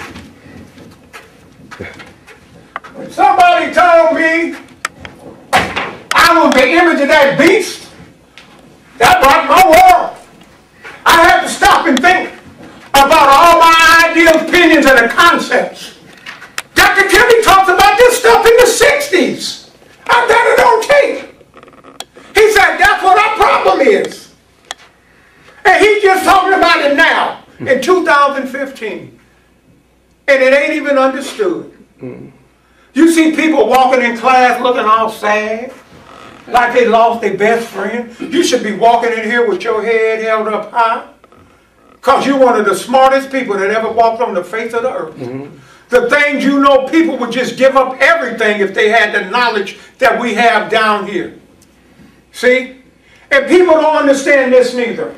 When somebody told me I was the image of that beast, that rocked my world. I had to stop and think about all my ideas, opinions, and the concepts. Dr. Kimmy talks about this stuff in the 60s. I got it on tape. He said, that's what our problem is. And he's just talking about it now, in 2015. And it ain't even understood. You see people walking in class looking all sad, like they lost their best friend. You should be walking in here with your head held up high, because you're one of the smartest people that ever walked on the face of the earth. The things you know, people would just give up everything if they had the knowledge that we have down here. See? And people don't understand this neither.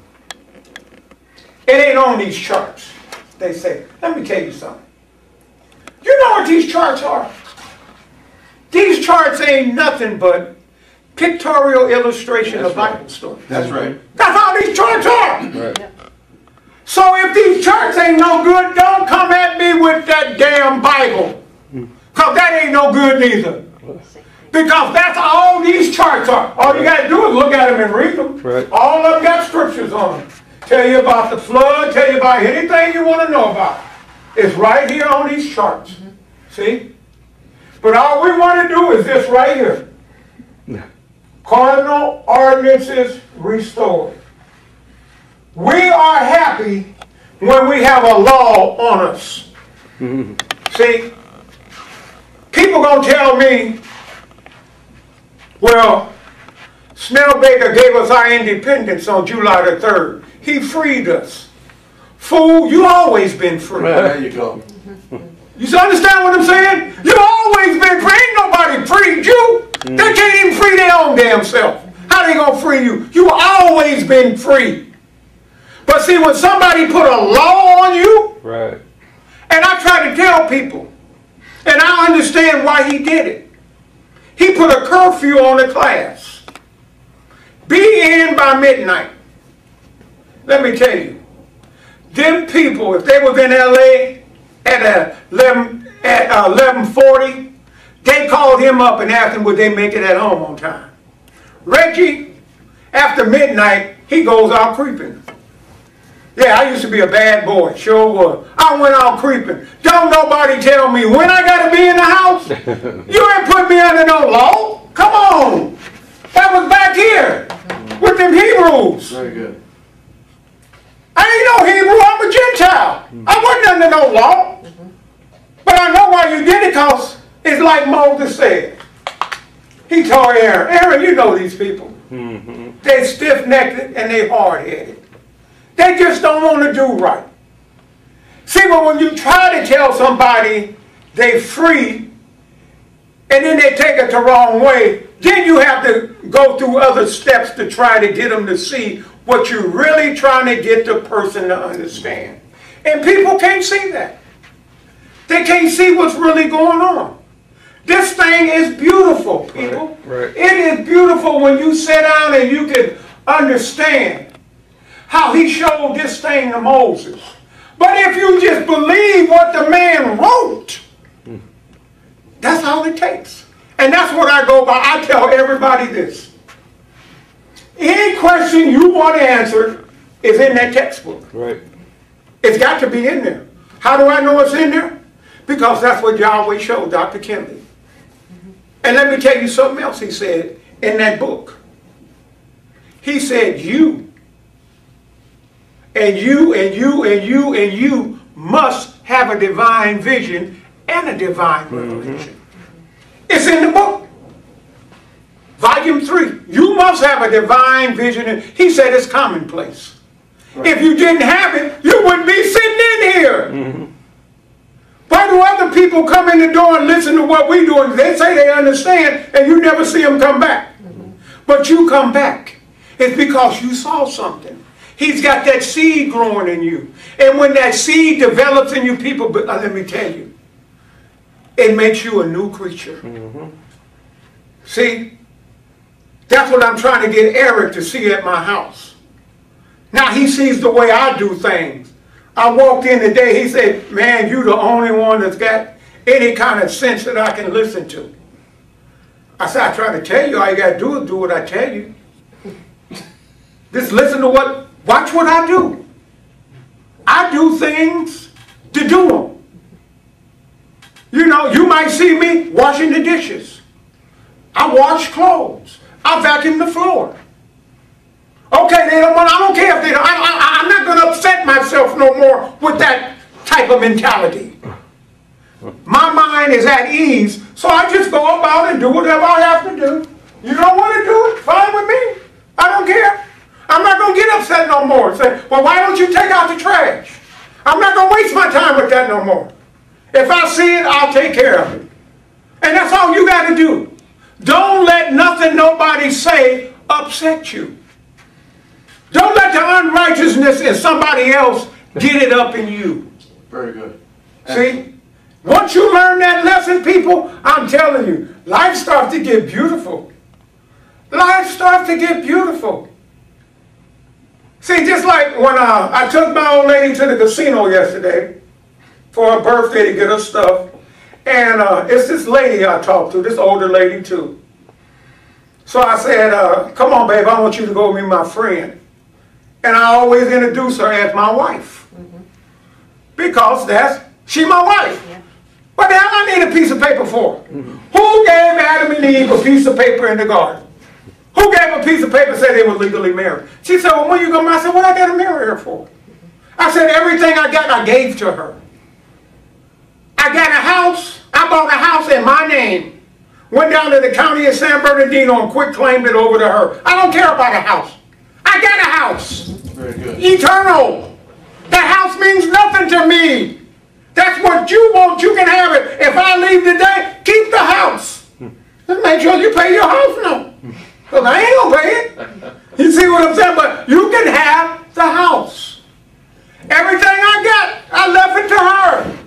It ain't on these charts. They say, let me tell you something. You know what these charts are? These charts ain't nothing but pictorial illustration of Bible stories. That's right. That's all these charts are. Right. So if these charts ain't no good, don't come at me with that damn Bible. Because that ain't no good neither. Because that's all these charts are. All you got to do is look at them and read them. Right. All of them got scriptures on them. Tell you about the flood, tell you about anything you want to know about. It's right here on these charts. See? But all we want to do is this right here. Cardinal ordinances restored. We are happy when we have a law on us. See? People going to tell me, well, Snellbaker gave us our independence on July the 3rd. He freed us. Fool, you always been free. There you go. You understand what I'm saying? You always been free. Ain't nobody freed you. They can't even free their own damn self. How they gonna free you? You always been free. But see, when somebody put a law on you, Right. and I try to tell people, and I understand why he did it. He put a curfew on the class. Be in by midnight. Let me tell you, them people, if they was in LA at 11:40, they called him up and asked him would they make it at home on time. Reggie, after midnight, he goes out creeping. Yeah, I used to be a bad boy, sure was. I went out creeping. Don't nobody tell me when I gotta be in the house. You ain't put me under no law. Come on. That was back here with them Hebrews. Very good. I ain't no Hebrew, I'm a Gentile. I wasn't under no law. But I know why you did it, because it's like Moses said. He told Aaron, Aaron, you know these people. They stiff-necked and they hard-headed. They just don't want to do right. See, but when you try to tell somebody they free, and then they take it the wrong way, then you have to go through other steps to try to get them to see what you're really trying to get the person to understand. And people can't see that. They can't see what's really going on. This thing is beautiful, people. Right. It is beautiful when you sit down and you can understand. how he showed this thing to Moses. But if you just believe what the man wrote, that's all it takes. And that's what I go by. I tell everybody this. Any question you want answered is in that textbook. Right. It's got to be in there. How do I know it's in there? Because that's what Yahweh showed Dr. Kinley. And let me tell you something else he said in that book. He said, you, and you, and you, and you, and you must have a divine vision and a divine revelation. It's in the book. Volume 3. You must have a divine vision. And he said it's commonplace. Right. If you didn't have it, you wouldn't be sitting in here. Why do other people come in the door and listen to what we do and they say they understand and you never see them come back? But you come back. It's because you saw something. He's got that seed growing in you. And when that seed develops in you, people, but let me tell you, it makes you a new creature. See? That's what I'm trying to get Eric to see at my house. Now he sees the way I do things. I walked in today, he said, man, you the only one that's got any kind of sense that I can listen to. I said, I try to tell you, all you got to do is do what I tell you. Just listen to watch what I do. I do things to do them. You know, you might see me washing the dishes. I wash clothes. I vacuum the floor. Okay, they don't want, I don't care if they don't. I'm not going to upset myself no more with that type of mentality. My mind is at ease, so I just go about and do whatever I have to do. You don't want to do it? Fine with me. I don't care. I'm not going to get upset no more. Say, well, why don't you take out the trash? I'm not going to waste my time with that no more. If I see it, I'll take care of it. And that's all you got to do. Don't let nothing nobody say upset you. Don't let the unrighteousness in somebody else get it up in you. Very good. See? Once you learn that lesson, people, I'm telling you, life starts to get beautiful. Life starts to get beautiful. See, just like when I took my old lady to the casino yesterday for her birthday to get her stuff. And it's this lady I talked to, this older lady too. So I said, come on, babe, I want you to go meet my friend. And I always introduce her as my wife. Because she my wife. Yeah. What the hell I need a piece of paper for? Who gave Adam and Eve a piece of paper in the garden? Who gave a piece of paper and said they were legally married? She said, well, when you go marry? I said, what I got to marry her for? I said, everything I got, I gave to her. I got a house. I bought a house in my name. Went down to the county of San Bernardino and quick claimed it over to her. I don't care about a house. I got a house. Very good. Eternal. That house means nothing to me. That's what you want. You can have it. If I leave today, keep the house. Just make sure you pay your house note. Because I ain't going to pay it. You see what I'm saying? But you can have the house. Everything I got, I left it to her.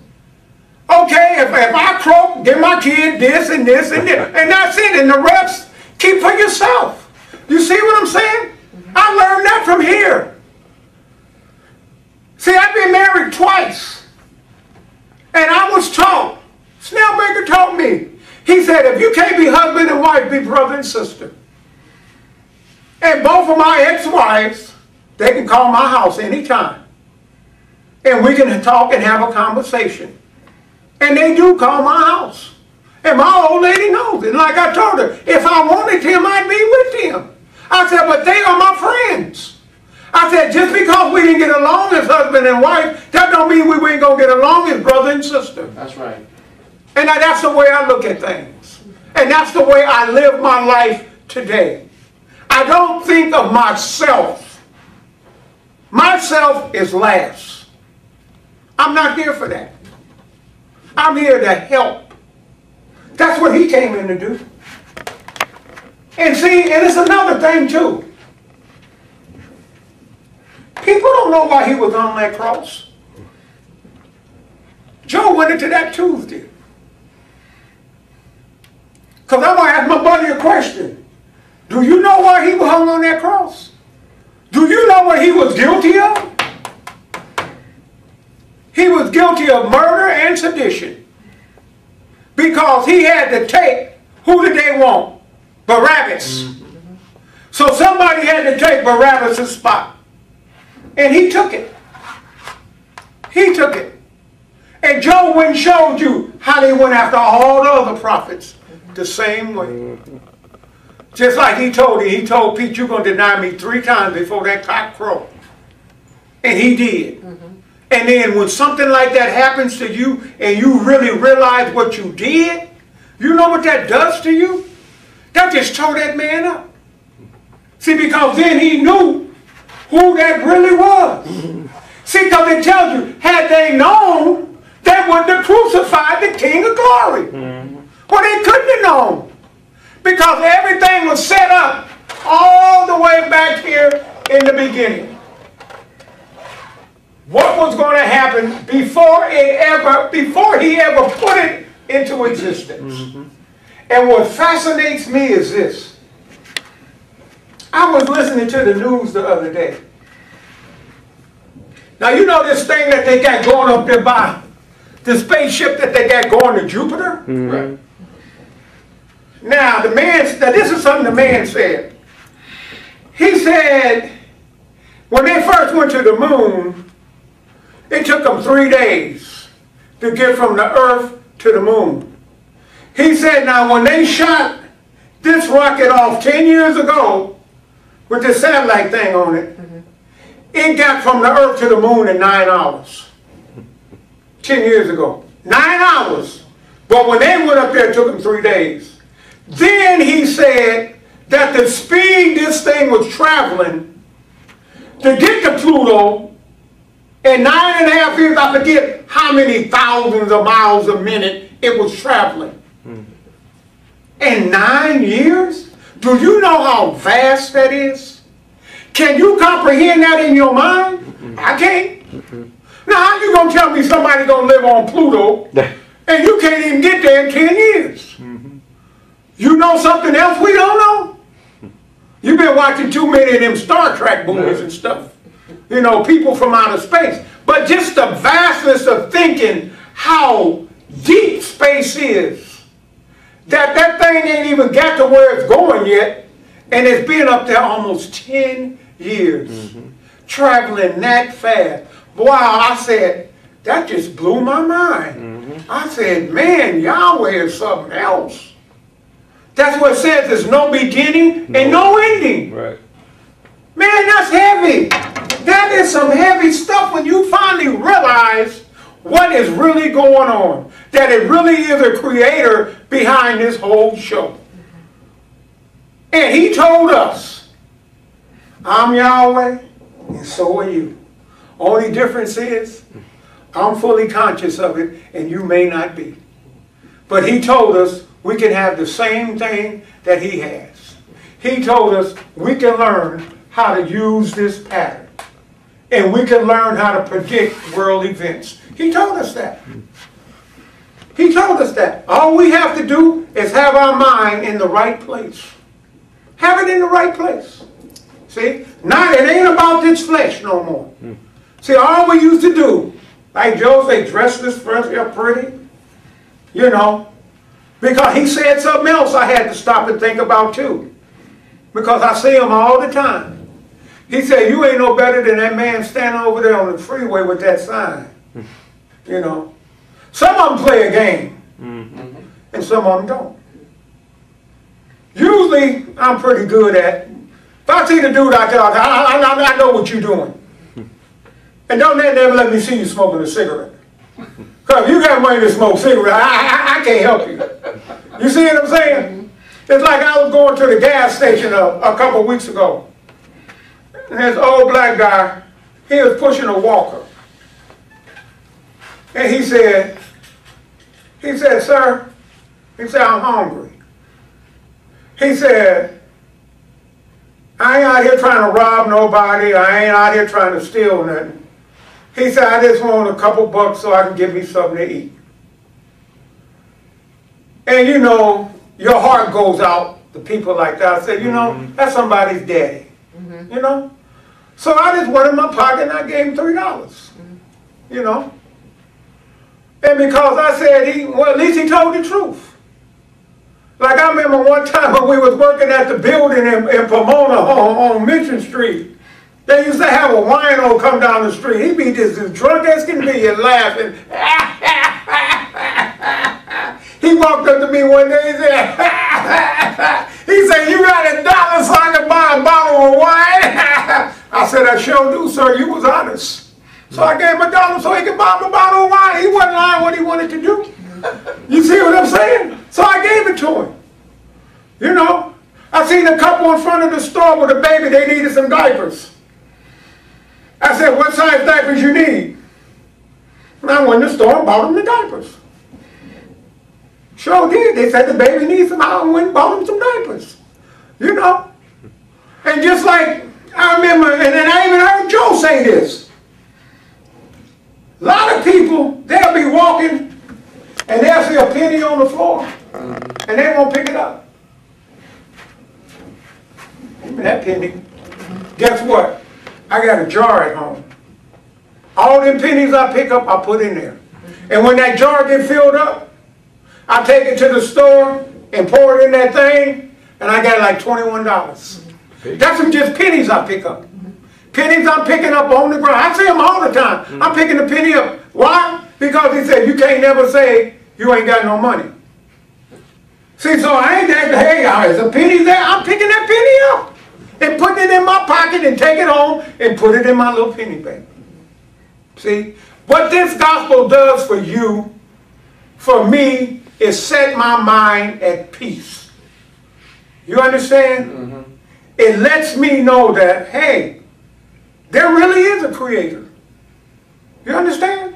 Okay, if I croak, give my kid this and this and this. And that's it. And the rest, keep for yourself. You see what I'm saying? I learned that from here. See, I've been married twice. And I was taught, Snellbaker taught me. He said, if you can't be husband and wife, be brother and sister. And both of my ex-wives, they can call my house anytime. And we can talk and have a conversation. And they do call my house. And my old lady knows it. And like I told her, if I wanted him, I'd be with him. I said, but they are my friends. I said, just because we didn't get along as husband and wife, that don't mean we ain't going to get along as brother and sister. That's right. And that's the way I look at things. And that's the way I live my life today. I don't think of myself. Myself is last. I'm not here for that. I'm here to help. That's what he came in to do. And see, and it's another thing too. People don't know why he was on that cross. Joe went into that Tuesday. Because I'm going to ask my buddy a question. Do you know why he was hung on that cross? Do you know what he was guilty of? He was guilty of murder and sedition. Because he had to take, who did they want? Barabbas. So somebody had to take Barabbas' spot. And he took it. He took it. And Job went and showed you how they went after all the other prophets the same way. Just like he told Pete, you're going to deny me 3 times before that cock crowed. And he did. And then when something like that happens to you and you really realize what you did, you know what that does to you? That just tore that man up. See, because then he knew who that really was. See, because it tells you, had they known, they wouldn't have crucified the King of Glory. Well, they couldn't have known. Because everything was set up all the way back here in the beginning. What was going to happen before he ever put it into existence. And what fascinates me is this. I was listening to the news the other day. Now you know this thing that they got going up there by the spaceship that they got going to Jupiter? Right. Now this is something the man said. He said when they first went to the moon, it took them 3 days to get from the Earth to the moon. He said now when they shot this rocket off 10 years ago with the satellite thing on it, it got from the Earth to the moon in 9 hours. 10 years ago. 9 hours. But when they went up there, it took them 3 days. Then he said that the speed this thing was traveling to get to Pluto in 9.5 years, I forget how many thousands of miles a minute it was traveling. In 9 years? Do you know how vast that is? Can you comprehend that in your mind? I can't. Now how you going to tell me somebody's going to live on Pluto and you can't even get there in 10 years? You know something else we don't know? You've been watching too many of them Star Trek movies and stuff. You know, people from outer space. But just the vastness of thinking how deep space is. That thing ain't even got to where it's going yet. And it's been up there almost 10 years. Traveling that fast. Wow, I said, that just blew my mind. I said, man, Yahweh is something else. That's what it says, there's no beginning and no ending. Right. Man, that's heavy. That is some heavy stuff when you finally realize what is really going on. That it really is a creator behind this whole show. And he told us, I'm Yahweh, and so are you. Only difference is, I'm fully conscious of it, and you may not be. But he told us we can have the same thing that he has. He told us we can learn how to use this pattern. And we can learn how to predict world events. He told us that. He told us that. All we have to do is have our mind in the right place. Have it in the right place. See? Now, it ain't about this flesh no more. See, all we used to do, like Joe said, dress this flesh up pretty. You know. Because he said something else I had to stop and think about too. Because I see him all the time. He said, you ain't no better than that man standing over there on the freeway with that sign. You know. Some of them play a game. And some of them don't. Usually, I'm pretty good at, if I see the dude out there, I know what you're doing. And don't never let me see you smoking a cigarette. Because if you got money to smoke cigarettes, I can't help you. You see what I'm saying? It's like I was going to the gas station a couple weeks ago. And this old black guy, he was pushing a walker. And he said, sir, he said, I'm hungry. He said, I ain't out here trying to rob nobody. I ain't out here trying to steal nothing. He said, I just want a couple bucks so I can get me something to eat. And you know, your heart goes out to people like that. I said, you know, that's somebody's daddy. You know? So I just went in my pocket and I gave him $3, you know. And because I said well, at least he told the truth. Like I remember one time when we was working at the building in Pomona on Mission Street. They used to have a wino come down the street. He'd be just as drunk as can be and laughing. He walked up to me one day and said, he said, "You got $1 so I can buy a bottle of wine?" I said, "I sure do, sir. You was honest." So I gave him $1 so he could buy him a bottle of wine. He wasn't lying what he wanted to do. You see what I'm saying? So I gave it to him. You know, I seen a couple in front of the store with a baby. They needed some diapers. I said, "What size diapers you need?" And I went to the store and bought them the diapers. Sure did. They said the baby needs some. I went and bought them some diapers. You know? And just like, I remember, and then I even heard Joe say this. A lot of people, they'll be walking and they'll see a penny on the floor and they won't pick it up. That penny. Guess what? I got a jar at home. All them pennies I pick up, I put in there. And when that jar gets filled up, I take it to the store and pour it in that thing, and I got like $21. That's some just pennies I pick up. Pennies I'm picking up on the ground. I see them all the time. I'm picking the penny up. Why? Because he said, you can't never say you ain't got no money. See, so I ain't that, hey, there's a penny there. I'm picking that penny up and putting it in my pocket and take it home and put it in my little penny bank. See, what this gospel does for you, for me, is set my mind at peace. You understand? Mm-hmm. It lets me know that, hey, there really is a creator. You understand?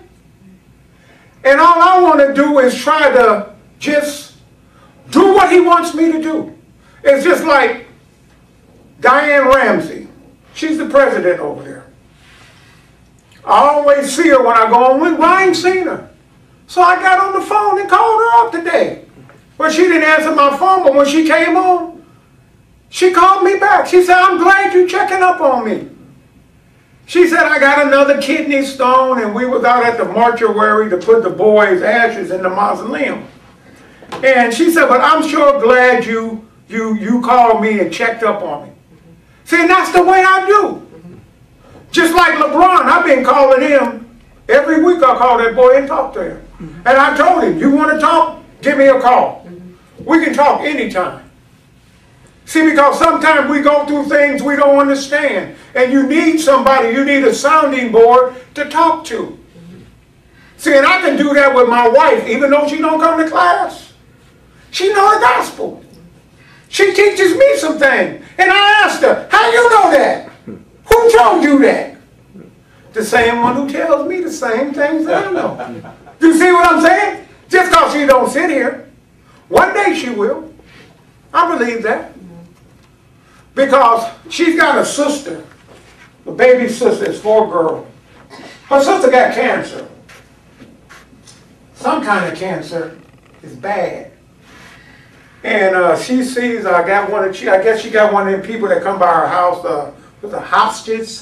And all I want to do is try to just do what he wants me to do. It's just like Diane Ramsey. She's the president over there. I always see her when I go on with. Well, I ain't seen her. So I got on the phone and called her up today. Well, she didn't answer my phone, but when she came on, she called me back. She said, "I'm glad you're checking up on me." She said, "I got another kidney stone, and we was out at the mortuary to put the boy's ashes in the mausoleum." And she said, "But I'm sure glad you called me and checked up on me." See, and that's the way I do. Just like LeBron, I've been calling him. Every week I call that boy and talk to him. And I told him, you want to talk? Give me a call. We can talk anytime. See, because sometimes we go through things we don't understand. And you need somebody, you need a sounding board to talk to. See, and I can do that with my wife, even though she don't come to class. She knows the gospel. She teaches me some things. And I asked her, how you know that? Who told you that? The same one who tells me the same things that I know. You see what I'm saying? Just because she don't sit here. One day she will. I believe that. Because she's got a sister. The baby sister is 4 girls. Her sister got cancer. Some kind of cancer is bad. And she sees, I guess she got one of them people that come by her house, with a hospice.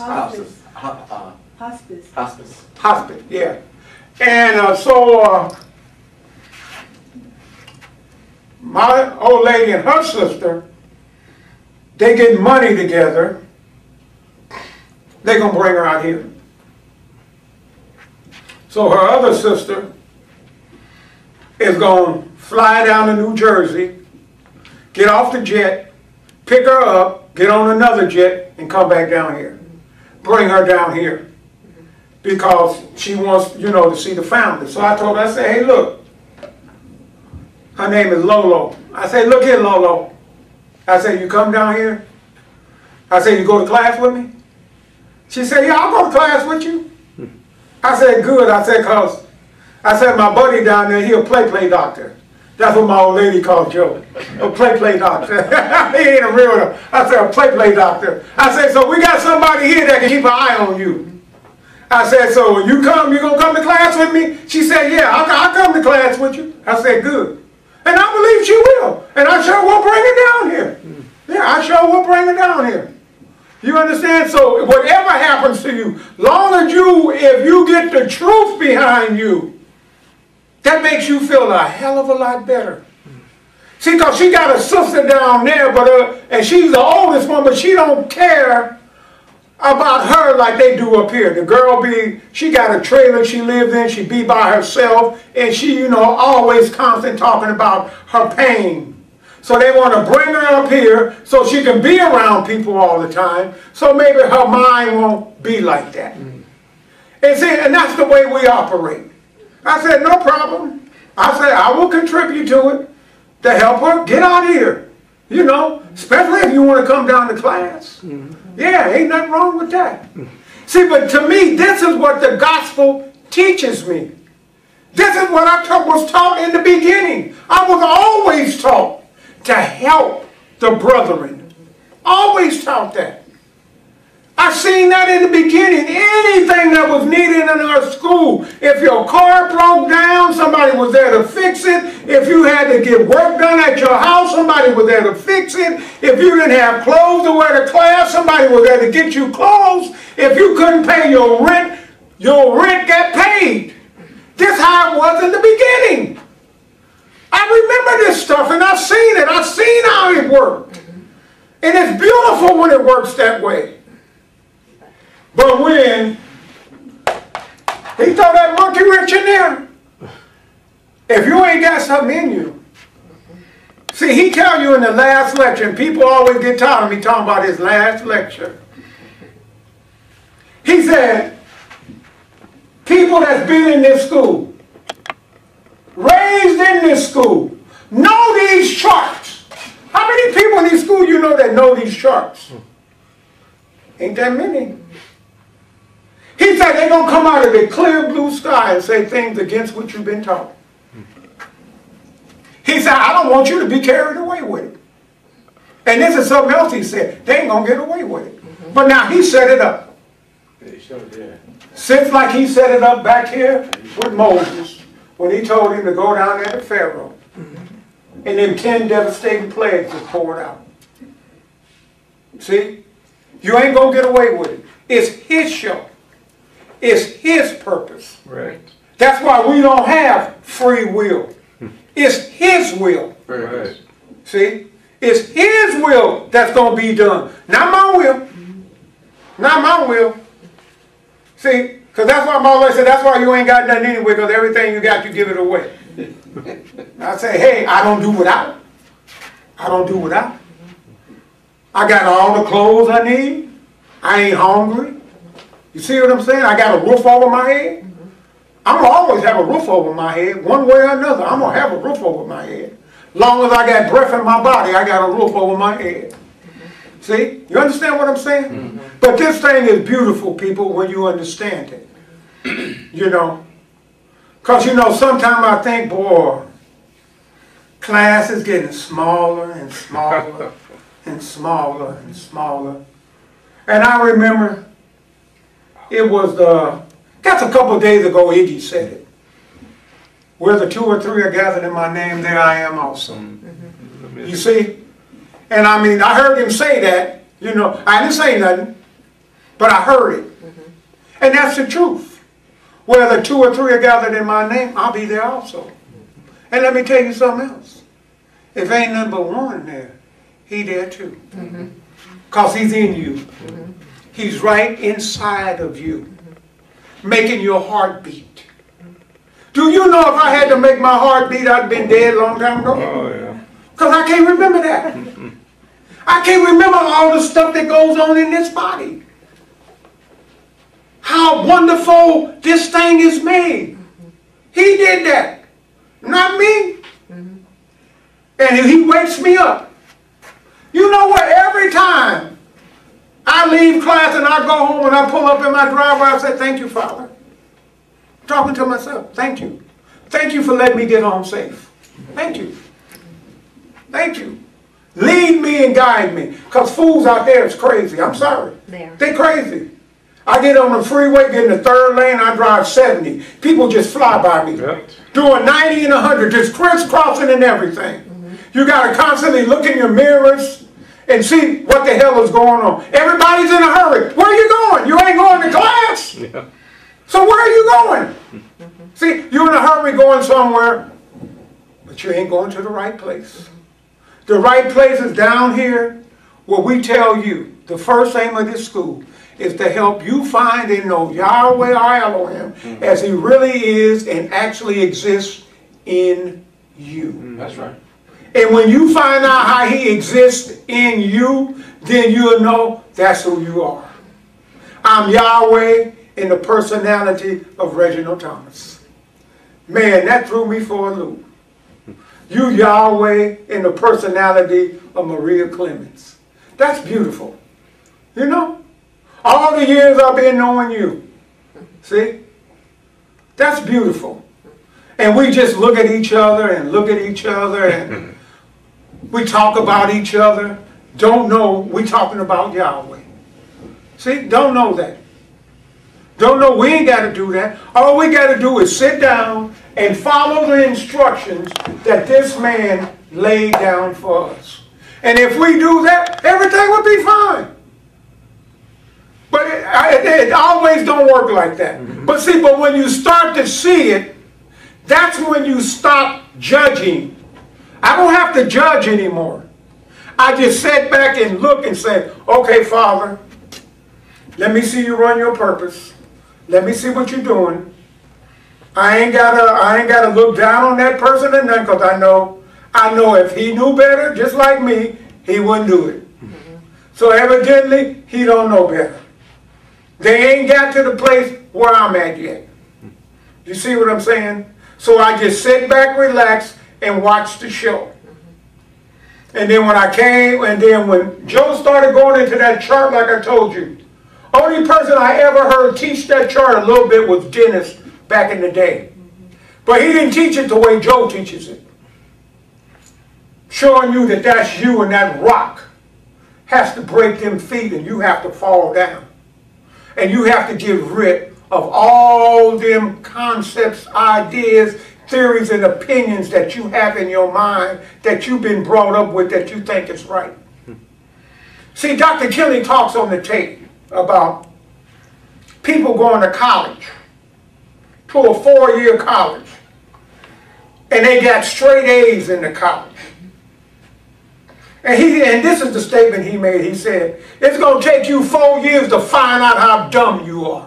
Hospice, yeah. And so my old lady and her sister, they get money together. They're going to bring her out here. So her other sister is going to fly down to New Jersey, get off the jet, pick her up, get on another jet, and come back down here. Bring her down here. Because she wants, to see the family. So I told her, I said, hey, look. Her name is Lolo. I said, look here, Lolo. I said, you come down here? I said, you go to class with me? She said, yeah, I'll go to class with you. I said, good. I said, my buddy down there, he a play doctor. That's what my old lady called Joe. A play doctor. He ain't a real one. I said, a play doctor. I said, so we got somebody here that can keep an eye on you. I said, so when you going to come to class with me? She said, yeah, I'll come to class with you. I said, good. And I believe she will. And I sure will bring her down here. Yeah, I sure will bring her down here. You understand? So whatever happens to you, long as if you get the truth behind you, that makes you feel a hell of a lot better. See, because she got a sister down there, and she's the oldest one, but she don't care about her like they do up here. The girl she got a trailer she lives in, she be by herself, and she, you know, always constant talking about her pain. So they want to bring her up here so she can be around people all the time, so maybe her mind won't be like that. And see, and that's the way we operate. I said, no problem. I said, I will contribute to it to help her get out of here. You know, especially if you want to come down to class. Yeah, ain't nothing wrong with that. See, but to me, this is what the gospel teaches me. This is what I was taught in the beginning. I was always taught to help the brethren. Always taught that. I seen that in the beginning. Anything that was needed in our school. If your car broke down, somebody was there to fix it. If you had to get work done at your house, somebody was there to fix it. If you didn't have clothes to wear to class, somebody was there to get you clothes. If you couldn't pay your rent got paid. This is how it was in the beginning. I remember this stuff, and I've seen it. I've seen how it worked. And it's beautiful when it works that way. But when he throw that monkey wrench in there, if you ain't got something in you. See, he tell you in the last lecture, and people always get tired of me talking about his last lecture. He said, people that's been in this school, raised in this school, know these charts. How many people in this school you know that know these charts? Ain't that many. He said they're going to come out of the clear blue sky and say things against what you've been taught. He said, I don't want you to be carried away with it. And this is something else he said. They ain't going to get away with it. But now he set it up. Since like he set it up back here with Moses, when he told him to go down there to Pharaoh. And them 10 devastating plagues were poured out. See? You ain't going to get away with it. It's his show. It's his purpose. Right. That's why we don't have free will. It's his will. Right. See? It's his will that's going to be done. Not my will. Not my will. See? Because that's why my Lord said, that's why you ain't got nothing anyway, because everything you got, you give it away. I say, hey, I don't do without. I don't do without. I got all the clothes I need. I ain't hungry. You see what I'm saying? I got a roof over my head. I'm going to always have a roof over my head, one way or another. I'm going to have a roof over my head. Long as I got breath in my body, I got a roof over my head. See? You understand what I'm saying? But this thing is beautiful, people, when you understand it. You know? Because, you know, sometimes I think, boy, class is getting smaller and smaller and smaller and smaller. And I remember it was that's a couple of days ago Iggy said it. Where the 2 or 3 are gathered in my name, there I am also. You see? And I mean, I heard him say that, you know, I didn't say nothing, but I heard it. And that's the truth. Where the 2 or 3 are gathered in my name, I'll be there also. And let me tell you something else. If ain't nothing but one there, he there too. Because he's in you. He's right inside of you, making your heart beat. Do you know if I had to make my heart beat, I'd been dead a long time ago? Oh, yeah. Because I can't remember that. I can't remember all the stuff that goes on in this body. How wonderful this thing is made. He did that, not me. And he wakes me up. You know what? Every time I leave class and I go home and I pull up in my driveway, I say, thank you, Father. I'm talking to myself. Thank you. Thank you for letting me get home safe. Thank you. Thank you. Lead me and guide me. Because fools out there is crazy. I'm sorry. They're crazy. I get on the freeway, get in the 3rd lane, I drive 70. People just fly by me. Yep. Doing 90 and 100, just crisscrossing and everything. You got to constantly look in your mirrors and see what the hell is going on. Everybody's in a hurry. Where are you going? You ain't going to class. Yeah. So where are you going? See, you're in a hurry going somewhere, but you ain't going to the right place. The right place is down here where we tell you the first aim of this school is to help you find and know Yahweh our Elohim as he really is and actually exists in you. That's right. And when you find out how he exists in you, then you'll know that's who you are. I'm Yahweh in the personality of Reginald Thomas. Man, that threw me for a loop. You Yahweh in the personality of Maria Clemens. That's beautiful. You know? All the years I've been knowing you. See? That's beautiful. And we just look at each other and look at each other and we talk about each other. Don't know we talking about Yahweh. See? Don't know that. Don't know we ain't got to do that. All we got to do is sit down and follow the instructions that this man laid down for us. And if we do that, everything would be fine. But it always don't work like that. But see, but when you start to see it, that's when you stop judging. I don't have to judge anymore. I just sit back and look and say, okay, Father, let me see you run your purpose. Let me see what you're doing. I ain't gotta look down on that person or nothing, because I know if he knew better, just like me, he wouldn't do it. So evidently, he don't know better. They ain't got to the place where I'm at yet. You see what I'm saying? So I just sit back, relax, and watch the show. And then when Joe started going into that chart like I told you, only person I ever heard teach that chart a little bit was Dennis back in the day. But he didn't teach it the way Joe teaches it. Showing you that that's you and that rock has to break them feet and you have to fall down. And you have to get rid of all them concepts, ideas, theories, and opinions that you have in your mind that you've been brought up with that you think is right. See, Dr. Kelly talks on the tape about people going to college, to a 4-year college, and they got straight A's in the college. And this is the statement he made. He said, it's going to take you 4 years to find out how dumb you are.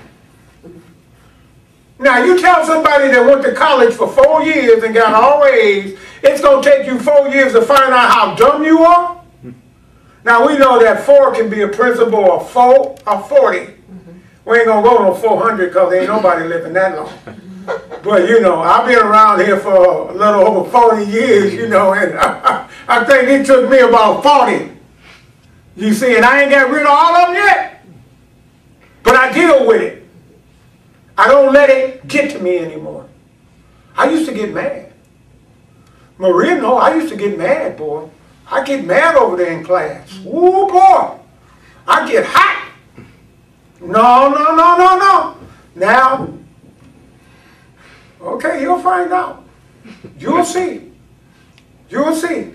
Now, you tell somebody that went to college for 4 years and got all A's, it's going to take you 4 years to find out how dumb you are? Now, we know that 4 can be a principle of 4 or 40. We ain't going to go no 400 because ain't nobody living that long. But, you know, I've been around here for a little over 40 years, you know, and I think it took me about 40. You see, and I ain't got rid of all of them yet. But I deal with it. I don't let it get to me anymore. I used to get mad. Maria, no, I used to get mad, boy. I get mad over there in class. Ooh, boy. I get hot. No. Now, okay, you'll find out. You'll see. You'll see.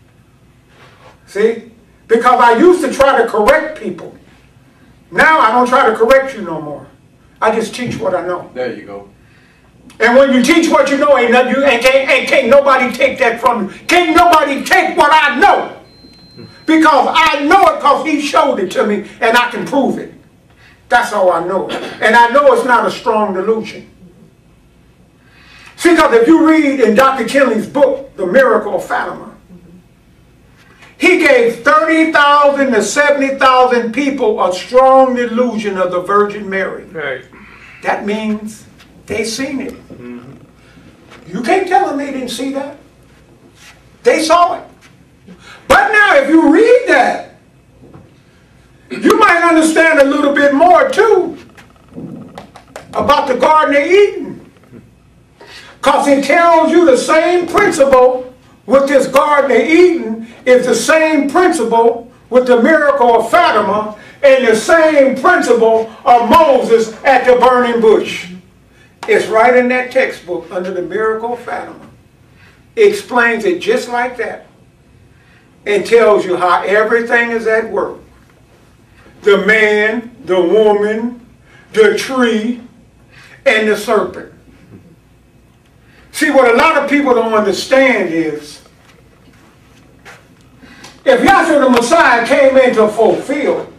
See? Because I used to try to correct people. Now I don't try to correct you no more. I just teach what I know. There you go. And when you teach what you know, can't nobody take that from you. Can't nobody take what I know. Because I know it because he showed it to me and I can prove it. That's how I know it. And I know it's not a strong delusion. See, because if you read in Dr. Kinley's book, The Miracle of Fatima, he gave 30,000 to 70,000 people a strong delusion of the Virgin Mary. Right. That means they seen it. You can't tell them they didn't see that. They saw it. But now if you read that, you might understand a little bit more too about the Garden of Eden. Because it tells you the same principle with this Garden of Eden is the same principle with the miracle of Fatima and the same principle of Moses at the burning bush. It's right in that textbook under the miracle of Fatima. It explains it just like that. and tells you how everything is at work. The man, the woman, the tree, and the serpent. See, what a lot of people don't understand is, if Yahshua the Messiah came in to fulfill,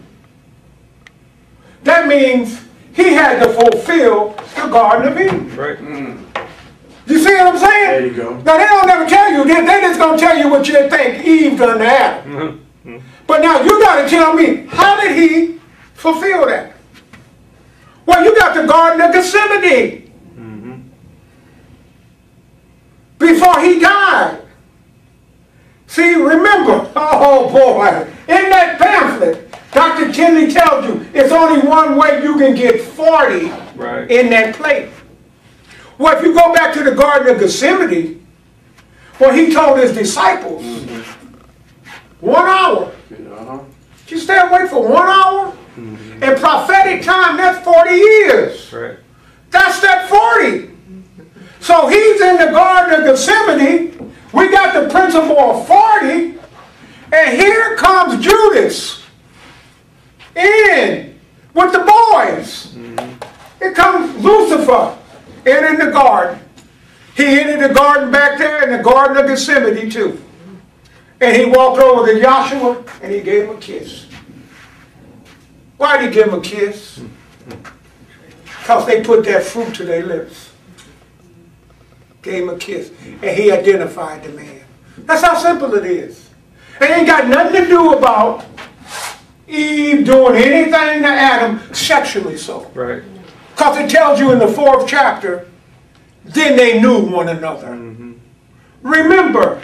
that means he had to fulfill the Garden of Eden. Right. You see what I'm saying? There you go. Now, they don't never tell you this. They just going to tell you what you think Eve done to Adam. But now you got to tell me, how did he fulfill that? Well, you got the Garden of Gethsemane. Before he died. See, remember, oh boy, in that pamphlet, Dr. Kinley tells you it's only one way you can get 40 in that plate. Well, if you go back to the Garden of Gethsemane, well, he told his disciples, 1 hour. You stay awake for 1 hour? In prophetic time, that's 40 years. Right. That's that 40. So he's in the Garden of Gethsemane. We got the principle of 40. And here comes Judas in with the boys. Here comes Lucifer in the garden. He entered the garden back there in the Garden of Gethsemane too. And he walked over to Yahshua and he gave him a kiss. Why did he give him a kiss? Because they put that fruit to their lips. Gave him a kiss. And he identified the man. That's how simple it is. It ain't got nothing to do about Eve doing anything to Adam sexually so. Right. Because it tells you in the 4th chapter, then they knew one another. Remember,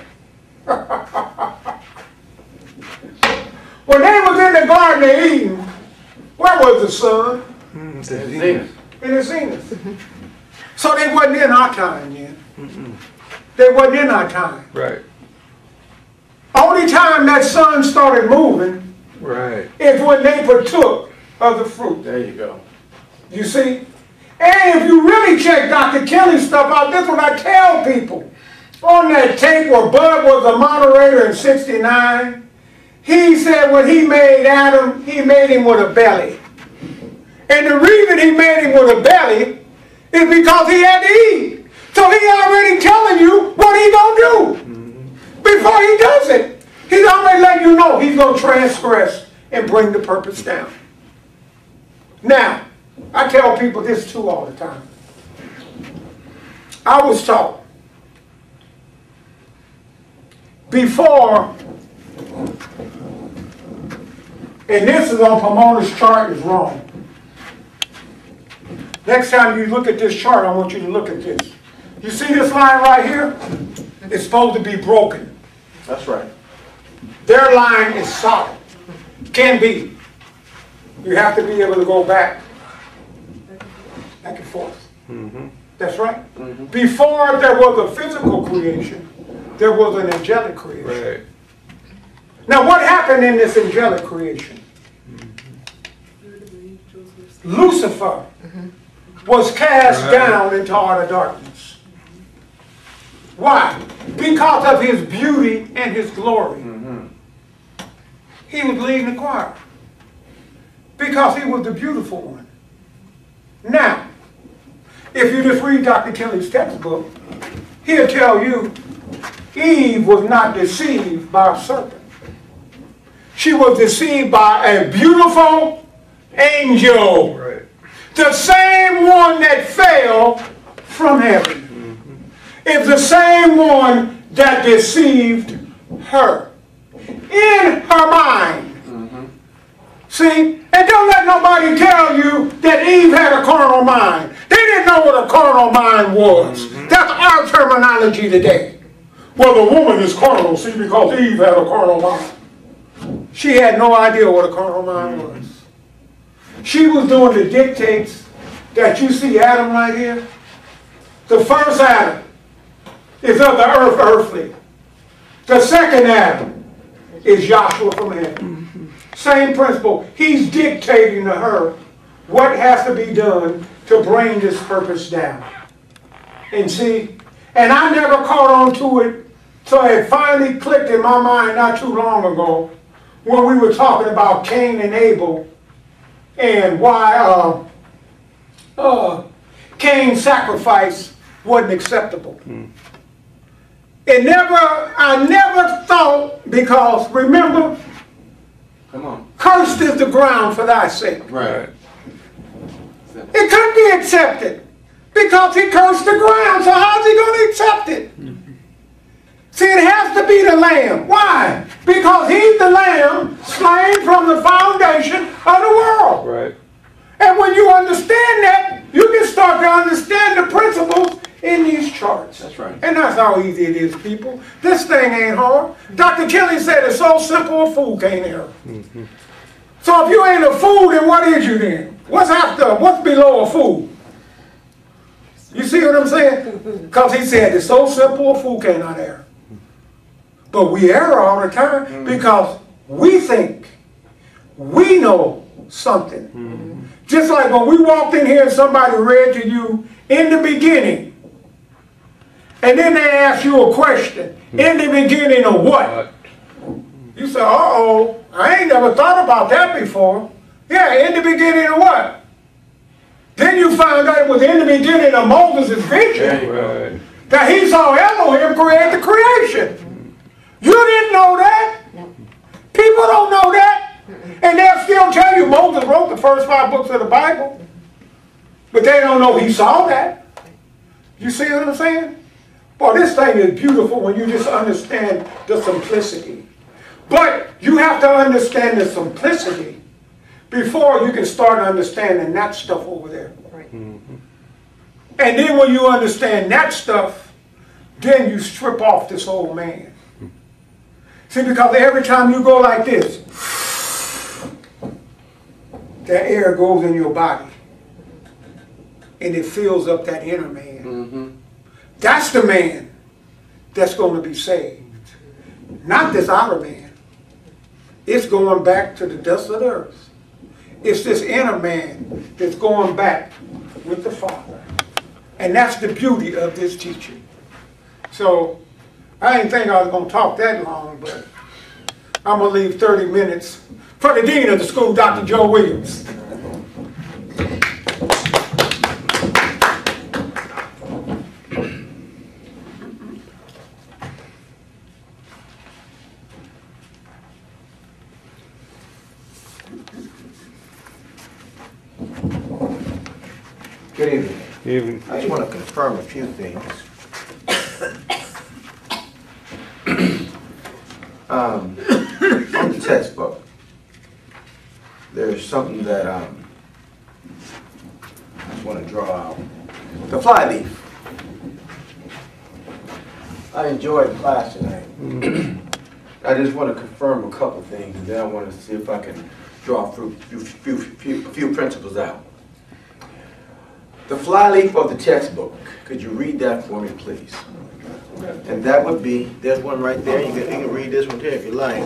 when they was in the Garden of Eden, where was the sun? In the zenith. So they wasn't in our time yet. They wasn't in our time. Right. Only time that sun started moving is when they partook of the fruit. There you go. You see? And if you really check Dr. Kelly's stuff out, this is what I tell people. On that tape where Bud was the moderator in '69, he said when he made Adam, he made him with a belly. And the reason he made him with a belly is because he had to eat. So he already telling you what he gonna do. Before he does it, he's already letting you know he's gonna transgress and bring the purpose down. Now, I tell people this too all the time. I was taught before, and this is on Pomona's chart, is wrong. Next time you look at this chart, I want you to look at this. You see this line right here? It's supposed to be broken. That's right. Their line is solid. Can be. You have to be able to go back and forth. That's right. Before there was a physical creation, there was an angelic creation. Right. Now what happened in this angelic creation? Lucifer was cast down into outer darkness. Why? Because of his beauty and his glory. He was leading the choir. Because he was the beautiful one. Now, if you just read Dr. Kelly's textbook, he'll tell you Eve was not deceived by a serpent. She was deceived by a beautiful angel. Right. The same one that fell from heaven. Is the same one that deceived her. In her mind. See? And don't let nobody tell you that Eve had a carnal mind. They didn't know what a carnal mind was. That's our terminology today. Well, the woman is carnal, see, because Eve had a carnal mind. She had no idea what a carnal mind was. She was doing the dictates that you see Adam right here. The first Adam is of the earth, earthly. The second Adam is Yahshua from heaven. Same principle. He's dictating to her what has to be done to bring this purpose down. And see, and I never caught on to it So it finally clicked in my mind not too long ago when we were talking about Cain and Abel and why Cain's sacrifice wasn't acceptable. I never thought, because remember, Come on. cursed is the ground for thy sake. Right. It couldn't be accepted because he cursed the ground, so how's he going to accept it? See, it has to be the Lamb. Why? Because he's the Lamb slain from the foundation of the world. Right. And when you understand that, you can start to understand the principles in these charts. That's right. And that's how easy it is, people. This thing ain't hard. Dr. Kelly said it's so simple a fool can't err. So if you ain't a fool, then what is you then? What's below a fool? You see what I'm saying? Because he said it's so simple a fool cannot err. But we err all the time because we think we know something. Just like when we walked in here and somebody read to you in the beginning, and then they ask you a question, in the beginning of what? You say, uh-oh, I ain't never thought about that before. Yeah, in the beginning of what? Then you found out it was in the beginning of Moses' vision Right. that he saw Elohim create the creation. You didn't know that. People don't know that. And they'll still tell you Moses wrote the first 5 books of the Bible. But they don't know he saw that. You see what I'm saying? Boy, this thing is beautiful when you just understand the simplicity. But you have to understand the simplicity before you can start understanding that stuff over there. Right. And then when you understand that stuff, then you strip off this old man. See, because every time you go like this, that air goes in your body and it fills up that inner man. That's the man that's going to be saved. Not this outer man. It's going back to the dust of the earth. It's this inner man that's going back with the Father. And that's the beauty of this teaching. So, I didn't think I was going to talk that long, but I'm going to leave 30 minutes for the Dean of the school, Dr. Joe Williams. Good evening. Even I just want to confirm a few things. On the textbook, there's something that I just want to draw out. The flyleaf. I enjoyed class tonight. I just want to confirm a couple things, and then I want to see if I can draw a few principles out. The flyleaf of the textbook, could you read that for me, please? And that would be, there's one right there. You can read this one here if you like.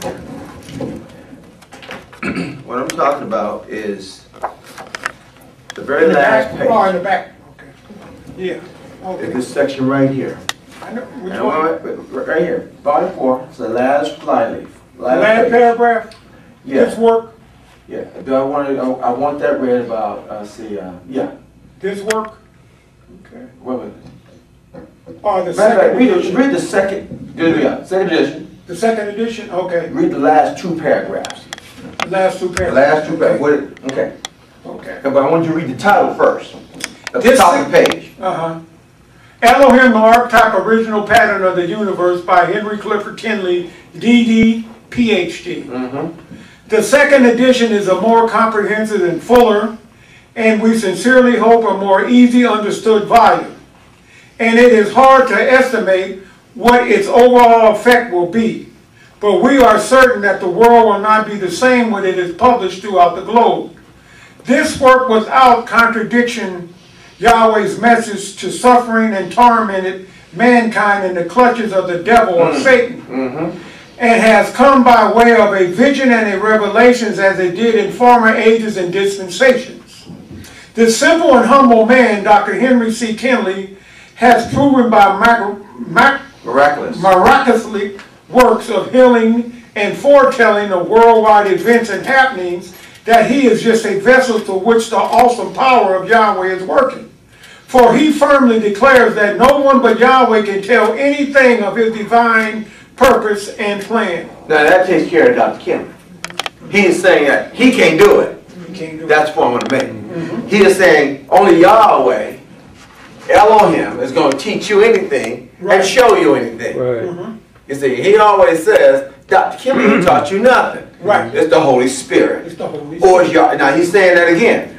What I'm talking about is the very last page. Oh, in the back. Okay. Yeah. Okay. This section right here. I know. Which And one? right here, volume 4. It's the last flyleaf. Last page. paragraph? This Yeah. work? Yeah. Do I want to? I want that read about. Yeah. This work? Okay. Wait a minute. Or the Matter of fact, second edition? read the second. Yeah. Second edition. The second edition? Okay. Read the last 2 paragraphs. The last 2 The paragraphs. last 2 paragraphs. Okay. Okay. But I want you to read the title first. At the This top of the page. Uh-huh. Elohim, the Archetype Original Pattern of the Universe by Henry Clifford Kinley, D.D., Ph.D. The second edition is a more comprehensive and fuller, and we sincerely hope a more easy understood volume. And it is hard to estimate what its overall effect will be. But we are certain that the world will not be the same when it is published throughout the globe. This work without contradiction, Yahweh's message to suffering and tormented mankind in the clutches of the devil or Satan, and has come by way of a vision and a revelations as it did in former ages and dispensations. This simple and humble man, Dr. Henry C. Kinley, has proven by miraculously works of healing and foretelling of worldwide events and happenings, that he is just a vessel through which the awesome power of Yahweh is working. For he firmly declares that no one but Yahweh can tell anything of his divine purpose and plan. Now that takes care of Dr. Kim. He is saying that he can't do it. He can't do That's what I'm going to make. He is saying only Yahweh, Elohim, is going to teach you anything and show you anything. Right. You see, he always says, Dr. Kim ain't taught you nothing. Right. It's the Holy Spirit. It's the Holy Or Spirit. it's Yah. Now he's saying that again.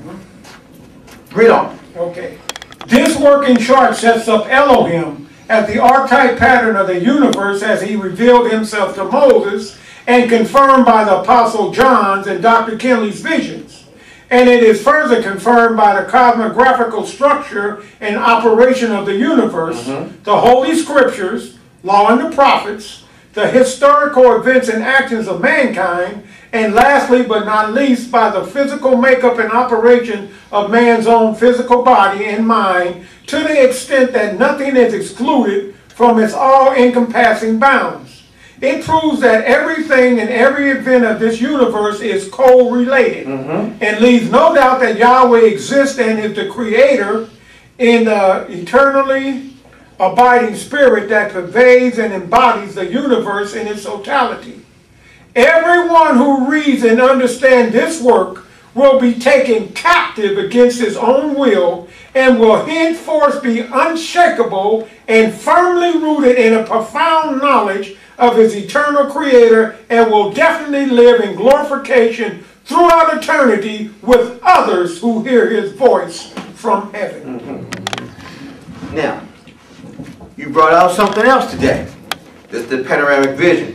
Read on. Okay. This working chart sets up Elohim as the archetype pattern of the universe as he revealed himself to Moses and confirmed by the Apostle John's and Dr. Kinley's visions. And it is further confirmed by the cosmographical structure and operation of the universe, the Holy Scriptures, Law and the Prophets, the historical events and actions of mankind, and lastly but not least by the physical makeup and operation of man's own physical body and mind, to the extent that nothing is excluded from its all-encompassing bounds. It proves that everything and every event of this universe is co-related, and leaves no doubt that Yahweh exists and is the creator in the eternally abiding spirit that pervades and embodies the universe in its totality. Everyone who reads and understands this work will be taken captive against his own will and will henceforth be unshakable and firmly rooted in a profound knowledge of his eternal creator, and will definitely live in glorification throughout eternity with others who hear his voice from heaven. Now, you brought out something else today. This is the panoramic vision.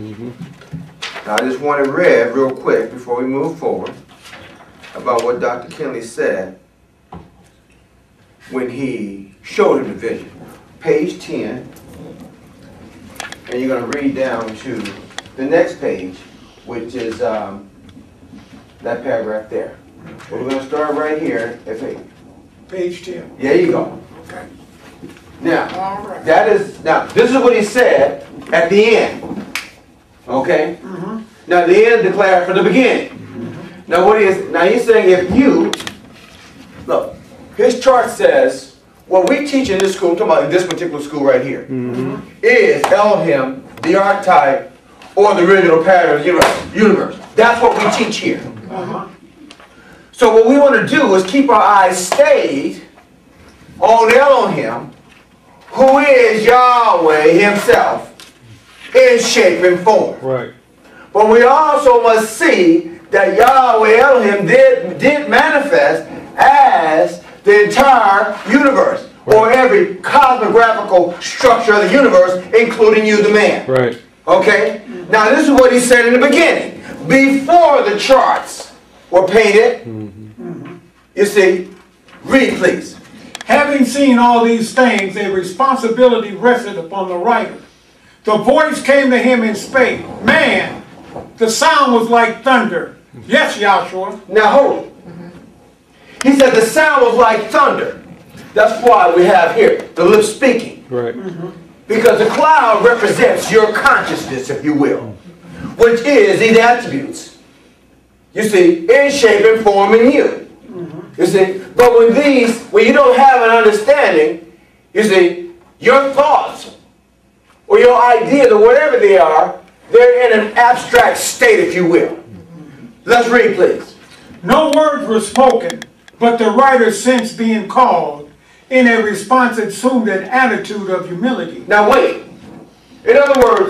Now, I just want to read real quick before we move forward about what Dr. Kinley said when he showed him the vision. Page 10, and you're going to read down to the next page, which is that paragraph there. But we're going to start right here at Page 10. there you go. Okay. Now, All right. this is what he said at the end. Okay? Now the end declared from the beginning. Now he's saying if you look, his chart says what we teach in this school, I'm talking about in this particular school right here, is Elohim, the archetype, or the original pattern of the universe. That's what we teach here. So what we want to do is keep our eyes stayed on Elohim, who is Yahweh himself in shape and form. Right. But we also must see that Yahweh Elohim did manifest as the entire universe, or every cosmographical structure of the universe, including you, the man. Right. Okay? Now this is what he said in the beginning. Before the charts were painted, you see, read please. Having seen all these things, a responsibility rested upon the writer. The voice came to him and spake, "Man, the sound was like thunder." Yes, Yahshua. Now hold it. He said the sound was like thunder. That's why we have here the lips speaking. Right. Because the cloud represents your consciousness, if you will, which is these attributes. You see, in shape and form in you. You see, but when you don't have an understanding, you see, your thoughts or your ideas or whatever they are, they're in an abstract state, if you will. Let's read, please. No words were spoken, but the writer, since being called, in a response assumed an attitude of humility. Now wait. In other words,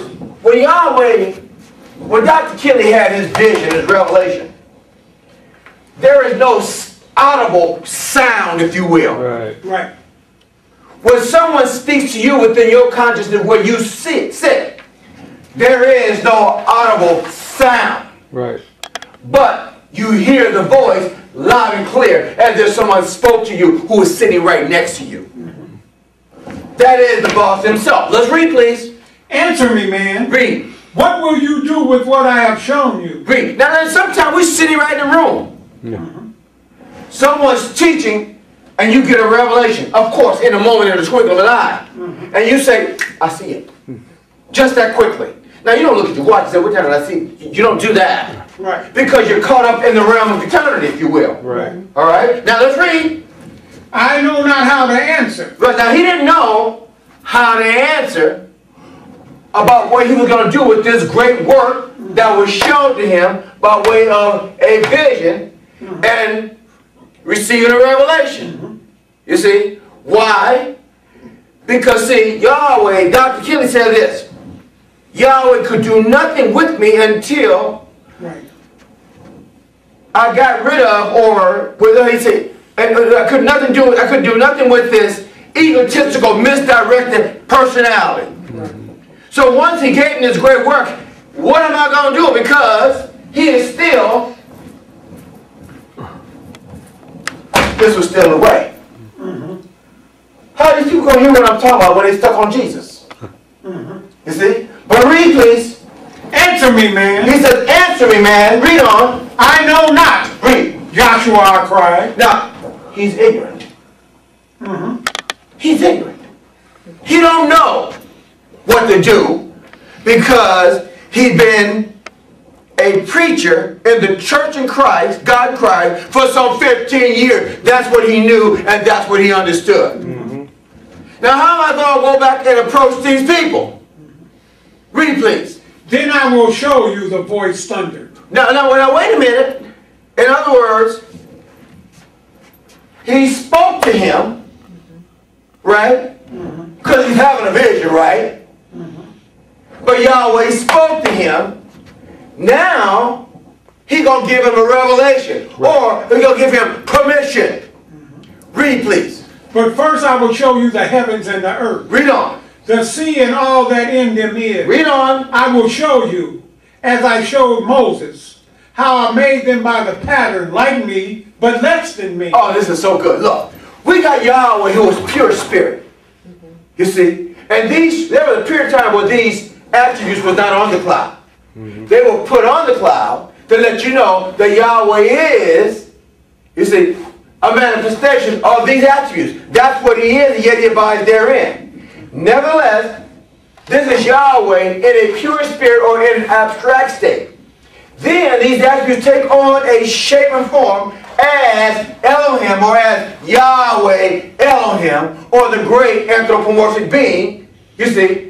when Dr. Kinley had his vision, his revelation, there is no audible sound, if you will. Right. Right. When someone speaks to you within your consciousness where you sit, there is no audible sound. Right. But you hear the voice loud and clear as if someone spoke to you who is sitting right next to you. That is the boss himself. Let's read, please. Answer me, man. Read. What will you do with what I have shown you? Read. Now, sometimes we're sitting right in the room. Someone's teaching and you get a revelation, of course, in a moment, in a twinkle of an eye, and you say, I see it. Just that quickly. Now, you don't look at your watch and say, what time did I see? You don't do that. Right. Because you're caught up in the realm of eternity, if you will. Right. All right? Now, let's read. I know not how to answer. But now, he didn't know how to answer about what he was going to do with this great work that was shown to him by way of a vision and receiving a revelation. You see? Why? Because, see, Yahweh, Dr. Kelly said this, Yahweh could do nothing with me until I got rid of, or whether he said, and I could do nothing with this egotistical, misdirected personality. So once he gave me this great work, what am I going to do? Because he is still, this was still the way. How are these people going to hear what I'm talking about when they stuck on Jesus? You see? But read, please. Answer me, man. He says, answer me, man. Read on. I know not. Read. Joshua, I cried. Now, he's ignorant. He's ignorant. He don't know what to do because he'd been a preacher in the church in Christ, God Christ, for some 15 years. That's what he knew and that's what he understood. Now, how am I going to go back and approach these people? Read, please. Then I will show you the voice thundered. Now, wait a minute. In other words, he spoke to him, right? Because he's having a vision, right? But Yahweh spoke to him. Now, he's going to give him a revelation. Or he's going to give him permission. Read, please. But first I will show you the heavens and the earth, Read on. the sea and all that in them is. Read on. I will show you, as I showed Moses, how I made them by the pattern, like me, but less than me. Oh, this is so good. Look, we got Yahweh who was pure spirit. You see? And there was a period of time where these attributes were not on the cloud. They were put on the cloud to let you know that Yahweh is, you see, a manifestation of these attributes. That's what he is, and yet he abides therein. Nevertheless, this is Yahweh in a pure spirit or in an abstract state. Then these attributes take on a shape and form as Elohim or as Yahweh Elohim or the great anthropomorphic being, you see.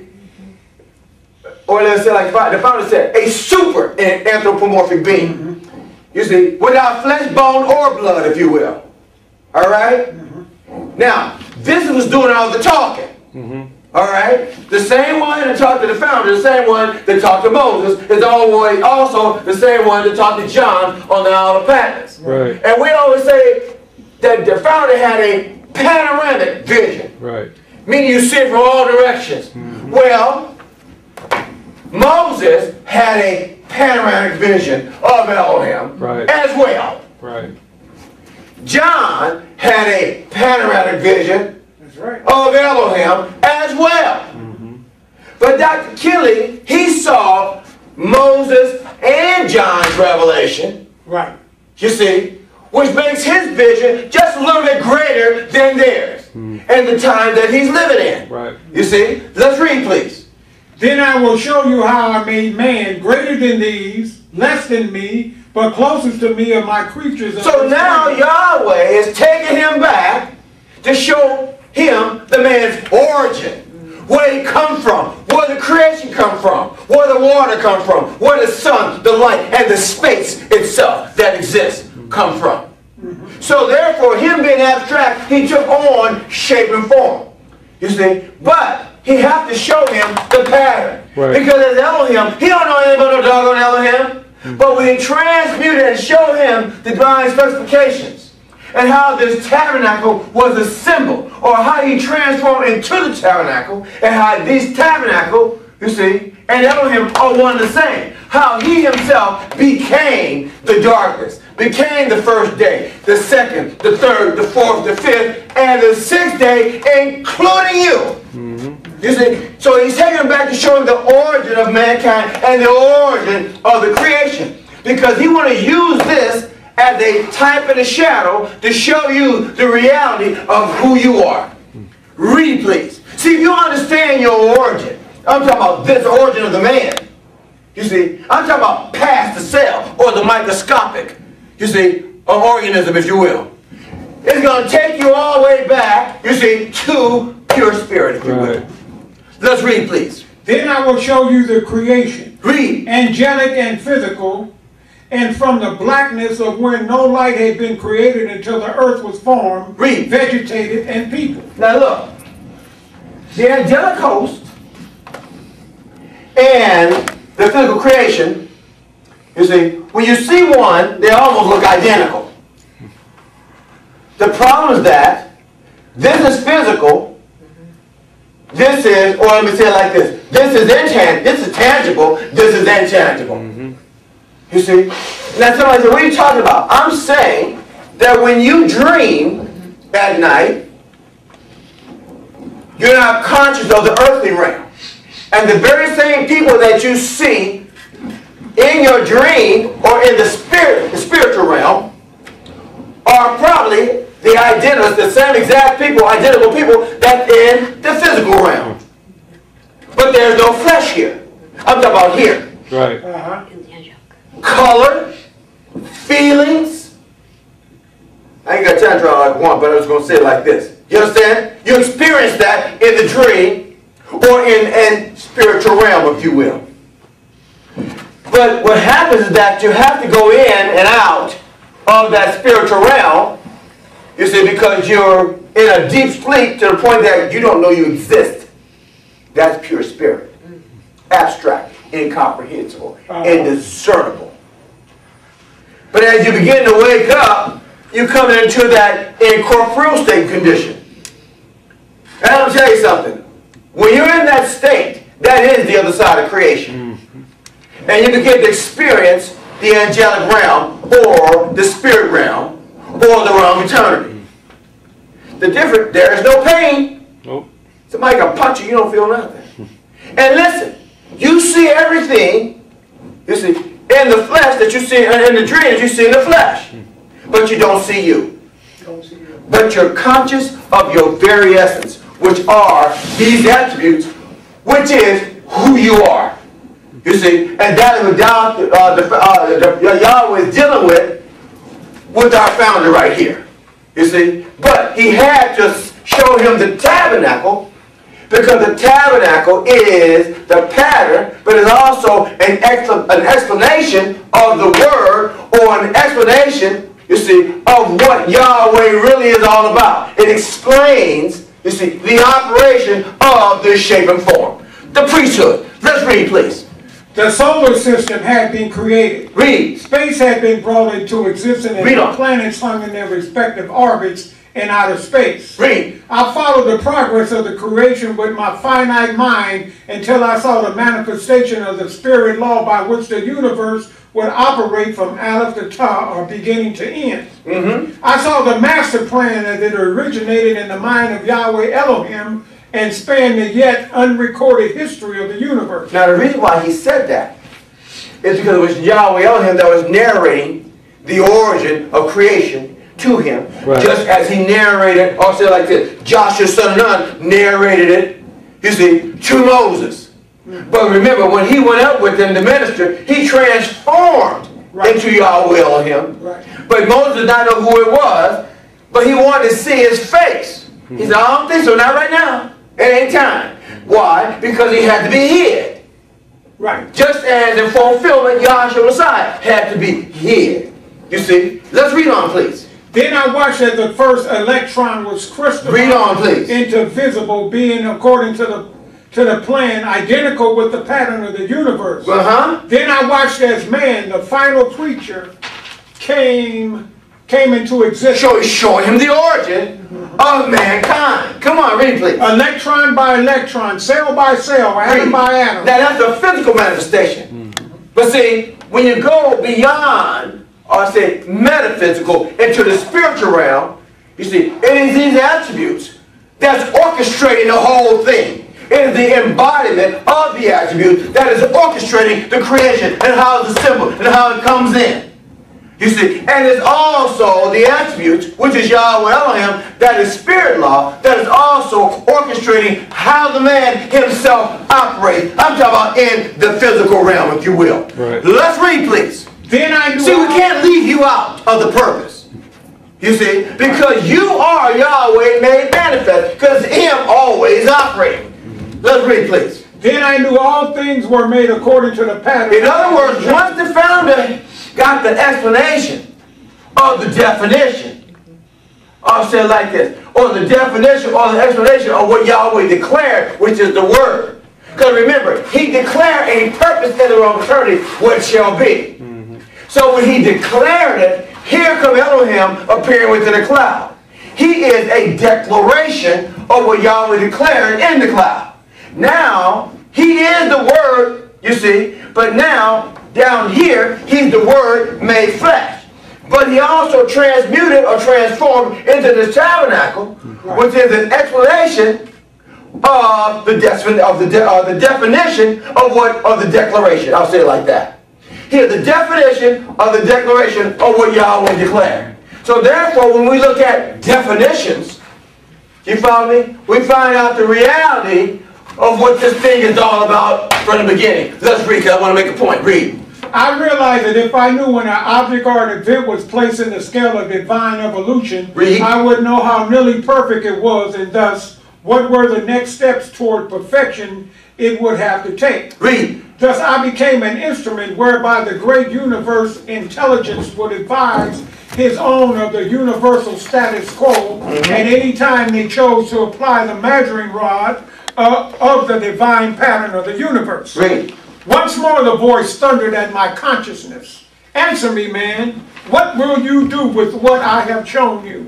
Or let's say like the founder said, a super anthropomorphic being. You see, without flesh, bone, or blood, if you will. All right? Now, this was doing all the talking. All right? The same one that talked to the founder, the same one that talked to Moses, is always also the same one that talked to John on the Isle of Patmos. Right. And we always say that the founder had a panoramic vision. Right. Meaning you see it from all directions. Well, Moses had a panoramic vision of Elohim as well. Right. John had a panoramic vision of Elohim as well. But Dr. Kelly, he saw Moses and John's revelation. Right. You see, which makes his vision just a little bit greater than theirs and the time that he's living in. Right. You see? Let's read, please. Then I will show you how I made man greater than these, less than me, but closest to me of my creatures. So now Yahweh is taking him back to show him the man's origin. Where he come from, where the creation come from, where the water come from, where the sun, the light, and the space itself that exists come from. So therefore, him being abstract, he took on shape and form. You see? But he have to show him the pattern. Right. Because as Elohim, he don't know anything about no doggone Elohim. But when he transmuted and showed him the divine specifications and how this tabernacle was a symbol, or how he transformed into the tabernacle, and how these tabernacle, you see, and Elohim are one and the same. How he himself became the darkness, became the first day, the second, the third, the fourth, the fifth, and the sixth day, including you. You see, so he's taking him back to show him the origin of mankind and the origin of the creation. Because he want to use this as a type and a shadow to show you the reality of who you are. Read, please. See, if you understand your origin, I'm talking about this origin of the man. You see, I'm talking about past the cell or the microscopic, you see, organism, if you will. It's going to take you all the way back, you see, to pure spirit, if you will. Let's read, please. Then I will show you the creation, Read. angelic and physical, and from the blackness of when no light had been created until the earth was formed, Read. vegetated, and people. Now look, the angelic host and the physical creation, you see, when you see one, they almost look identical. The problem is that this is physical, this is, or let me say it like this, this is tangible, this is intangible. You see? Now somebody said, what are you talking about? I'm saying that when you dream at night, you're not conscious of the earthly realm. And the very same people that you see in your dream or in the spiritual realm are probably the same exact people, identical people that's in the physical realm. But there's no flesh here. I'm talking about here. Right. Color, feelings. I ain't got time to draw like one, but I was going to say it like this. You understand? You experience that in the dream or in spiritual realm, if you will. But what happens is that you have to go in and out of that spiritual realm, you see, because you're in a deep sleep to the point that you don't know you exist. That's pure spirit. Abstract, incomprehensible, indiscernible. But as you begin to wake up, you come into that incorporeal state condition. And I'll tell you something. When you're in that state, that is the other side of creation. And you begin to experience the angelic realm or the spirit realm or the realm of eternity. There is no pain. Nope. Somebody can punch you, you don't feel nothing. And listen, you see everything, you see, in the flesh that you see, in the dream that you see in the flesh. But you don't see you. But you're conscious of your very essence, which are these attributes, which is who you are. You see, and that is what Yahweh is dealing with our founder right here. You see, but he had to show him the tabernacle, because the tabernacle is the pattern, but it's also an explanation of the word, or an explanation, you see, of what Yahweh really is all about. It explains, you see, the operation of this shape and form. The priesthood. Let's read, please. The solar system had been created. Read. Space had been brought into existence, and the planets hung in their respective orbits in outer space. Read. I followed the progress of the creation with my finite mind until I saw the manifestation of the spirit law by which the universe would operate from Aleph to Ta, or beginning to end. I saw the master plan as it originated in the mind of Yahweh Elohim and spanned the yet unrecorded history of the universe. Now the reason why he said that is because it was Yahweh Elohim that was narrating the origin of creation to him. Right. Just as he narrated, or say like this, Joshua son of Nun narrated it, you see, to Moses. But remember, when he went up with them to minister, he transformed into Yahweh Elohim. But Moses did not know who it was, but he wanted to see his face. He said, I don't think so, not right now. It ain't time. Why? Because he had to be hid. Right. Just as in fulfillment, Yahshua Messiah had to be hid. You see? Let's read on, please. Then I watched as the first electron was crystallized read on, please. Into visible being according to the plan, identical with the pattern of the universe. Then I watched as man, the final creature, came into existence. Show him the origin of mankind. Come on, read please. Electron by electron, cell by cell, atom by atom. Now that's a physical manifestation. But see, when you go beyond, or say metaphysical, into the spiritual realm, you see, it is these attributes that's orchestrating the whole thing. It is the embodiment of the attribute that is orchestrating the creation and how it's assembled and how it comes in. You see, and it's also the attributes, which is Yahweh Elohim, that is spirit law, that is also orchestrating how the man himself operates. I'm talking about in the physical realm, if you will. Right. Let's read, please. Then I knew See, we can't leave you out of the purpose. You see, because you are Yahweh made manifest, because Him always operating. Let's read, please. Then I knew all things were made according to the pattern. In other words, once the founder got the explanation of the definition, I'll say it like this, or the definition or the explanation of what Yahweh declared, which is the word. Because remember, He declared a purpose in the eternity, what shall be. So when He declared it, here come Elohim appearing within a cloud. He is a declaration of what Yahweh declared in the cloud. Now, He is the Word, you see, but now, down here, He's the Word made flesh. But He also transmuted or transformed into this tabernacle, which is an explanation of the definition of the declaration. I'll say it like that. Here, the definition of the declaration of what Yahweh declared. So therefore, when we look at definitions, you follow me? We find out the reality of what this thing is all about from the beginning. Let's read, because I want to make a point. Read. I realized that if I knew when an object or an event was placed in the scale of divine evolution, Read. I would know how nearly perfect it was, and thus what were the next steps toward perfection it would have to take. Read. Thus I became an instrument whereby the great universe intelligence would advise his own of the universal status quo at any time they chose to apply the measuring rod of the divine pattern of the universe. Read. Once more the voice thundered at my consciousness. Answer me, man. What will you do with what I have shown you?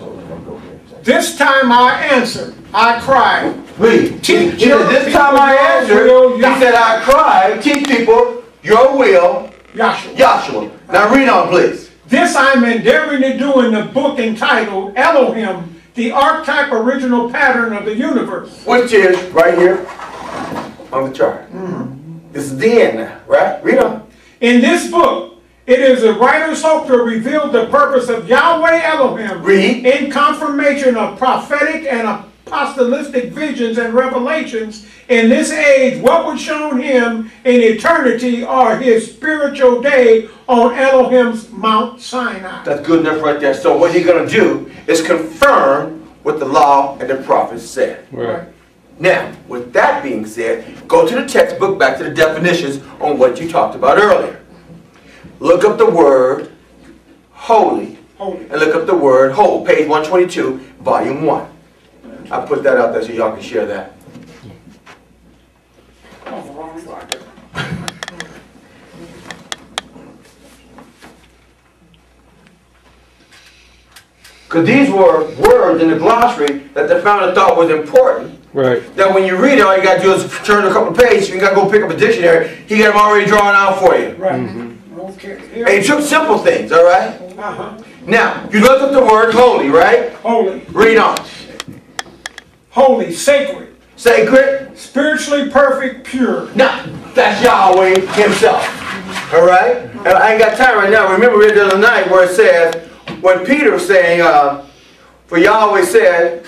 This time I answered. I cried. Read. He said, this time I answered. He said, I cried. Teach people your will, Yahshua. Yahshua. Now read on, please. This I'm endeavoring to do in the book entitled Elohim, the archetype original pattern of the universe. Which is right here on the chart. This is the end now, right? Read on. In this book, it is the writer's hope to reveal the purpose of Yahweh Elohim Read. in confirmation of prophetic and apostolistic visions and revelations in this age, what was shown him in eternity or his spiritual day on Elohim's Mount Sinai. That's good enough right there. So what you're going to do is confirm what the law and the prophets said. Right. Now, with that being said, go to the textbook, back to the definitions on what you talked about earlier. Look up the word holy, Holy. and look up the word whole, page 122, volume 1. I put that out there so y'all can share that. Because these were words in the glossary that the founder thought was important. Right. That when you read it, all you got to do is turn a couple of pages. You got to go pick up a dictionary. He got them already drawn out for you. Right. Okay. And he took simple things, all right? Now, you look up the word holy, right? Holy. Read on. Holy, sacred, Sacred. spiritually perfect, pure. Now, that's Yahweh himself. All right? And I ain't got time right now. Remember we read the other night where it says, when Peter was saying, for Yahweh said,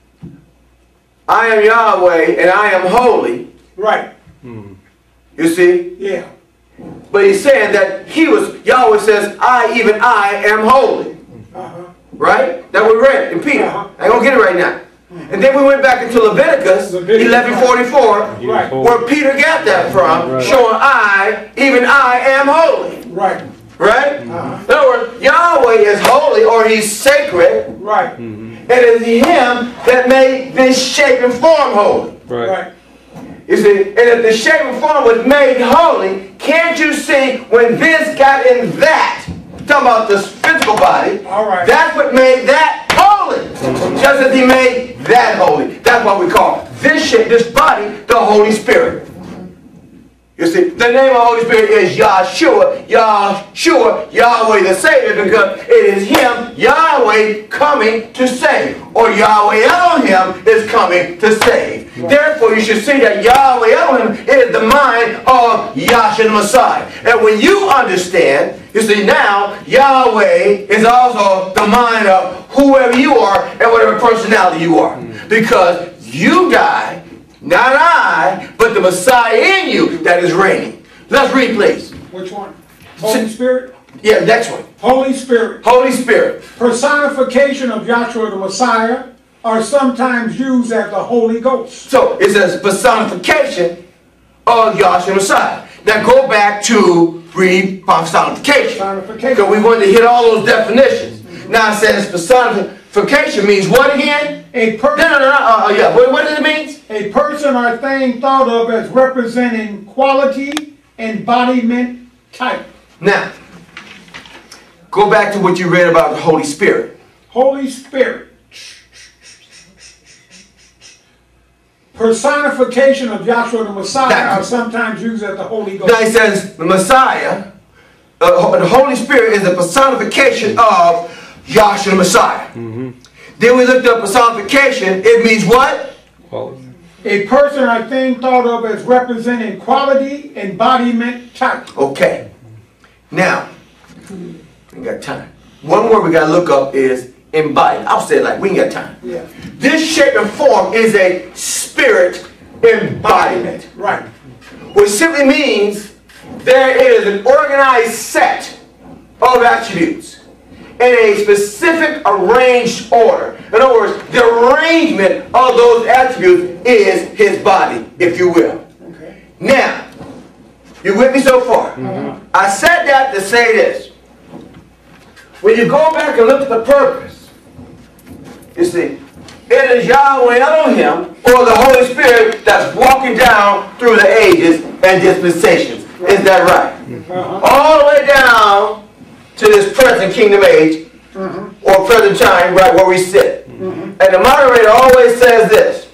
I am Yahweh and I am holy. Right. You see? Yeah. But he's saying that Yahweh says, even I am holy. Right? That we read in Peter. I ain't going to get it right now. And then we went back into Leviticus 11:44, Right. where Peter got that from, showing even I am holy. Right. Right? In other words, Yahweh is holy, or he's sacred, Right. and it is him that made this shape and form holy. Right. Right. You see, and if the shape and form was made holy, can't you see when this got in that, talking about this physical body, All right. that's what made that holy. Just as he made that holy. That's what we call this shape, this body, the Holy Spirit. You see, the name of the Holy Spirit is Yahshua, Yahweh the Savior, because it is him, Yahweh, coming to save. Or Yahweh Elohim is coming to save. Therefore, you should see that Yahweh Elohim is the mind of Yahshua the Messiah. And when you understand, you see now, Yahweh is also the mind of whoever you are and whatever personality you are. Because you die, not I, but the Messiah in you that is reigning. Let's read, please. Which one? Holy Spirit? Yeah, next one. Holy Spirit. Holy Spirit. Personification of Yahshua the Messiah are sometimes used as the Holy Ghost. So it says personification of Yahshua Messiah. Now go back to read personification. Personification. Because we wanted to hit all those definitions. Now it says personification means what again? A person. Yeah. What does it mean? A person or thing thought of as representing quality, embodiment, type. Now, go back to what you read about the Holy Spirit. Holy Spirit. Personification of Yahshua the Messiah are sometimes used as the Holy Ghost. Now he says the Messiah, the Holy Spirit is the personification of Yahshua the Messiah. Then we looked up personification. It means what? A person or thing thought of as representing quality, embodiment, type. Okay. Now, we got time. One word we got to look up is embodied. I'll say it like we ain't got time. Yeah. This shape and form is a spirit embodiment. Right. Which simply means there is an organized set of attributes in a specific arranged order. In other words, the arrangement of those attributes is his body, if you will. Okay. Now, you with me so far? I said that to say this. When you go back and look at the purpose, you see, it is Yahweh Elohim or the Holy Spirit that's walking down through the ages and dispensations. Is that right? All the way down to this present kingdom age or present time, right where we sit. And the moderator always says this.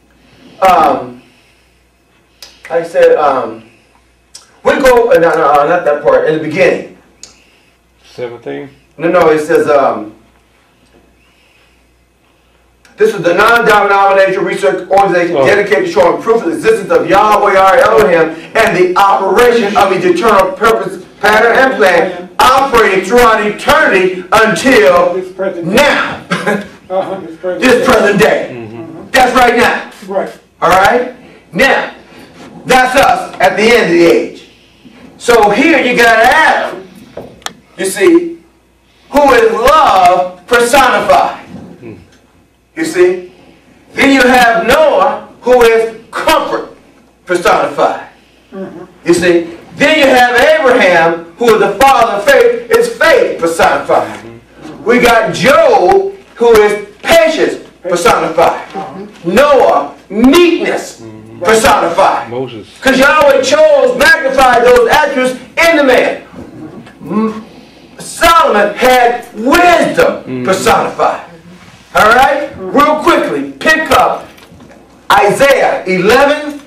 I said, we go, no, not that part, in the beginning. 17? No, it says, this is the non-denominational research organization dedicated to showing proof of the existence of Yahweh our Elohim and the operation of his eternal purpose, pattern, and plan operating throughout eternity until now. This present day. That's right now. Right. Alright? Now, that's us at the end of the age. So here you got Adam, you see, who is love personified. You see? Then you have Noah, who is comfort personified. You see? Then you have Abraham, who is the father of faith, is faith personified. We got Job, who is patience personified. Noah, meekness personified. Moses. Because Yahweh chose, magnified those attributes in the man. Solomon had wisdom personified. Alright? Real quickly, pick up Isaiah 11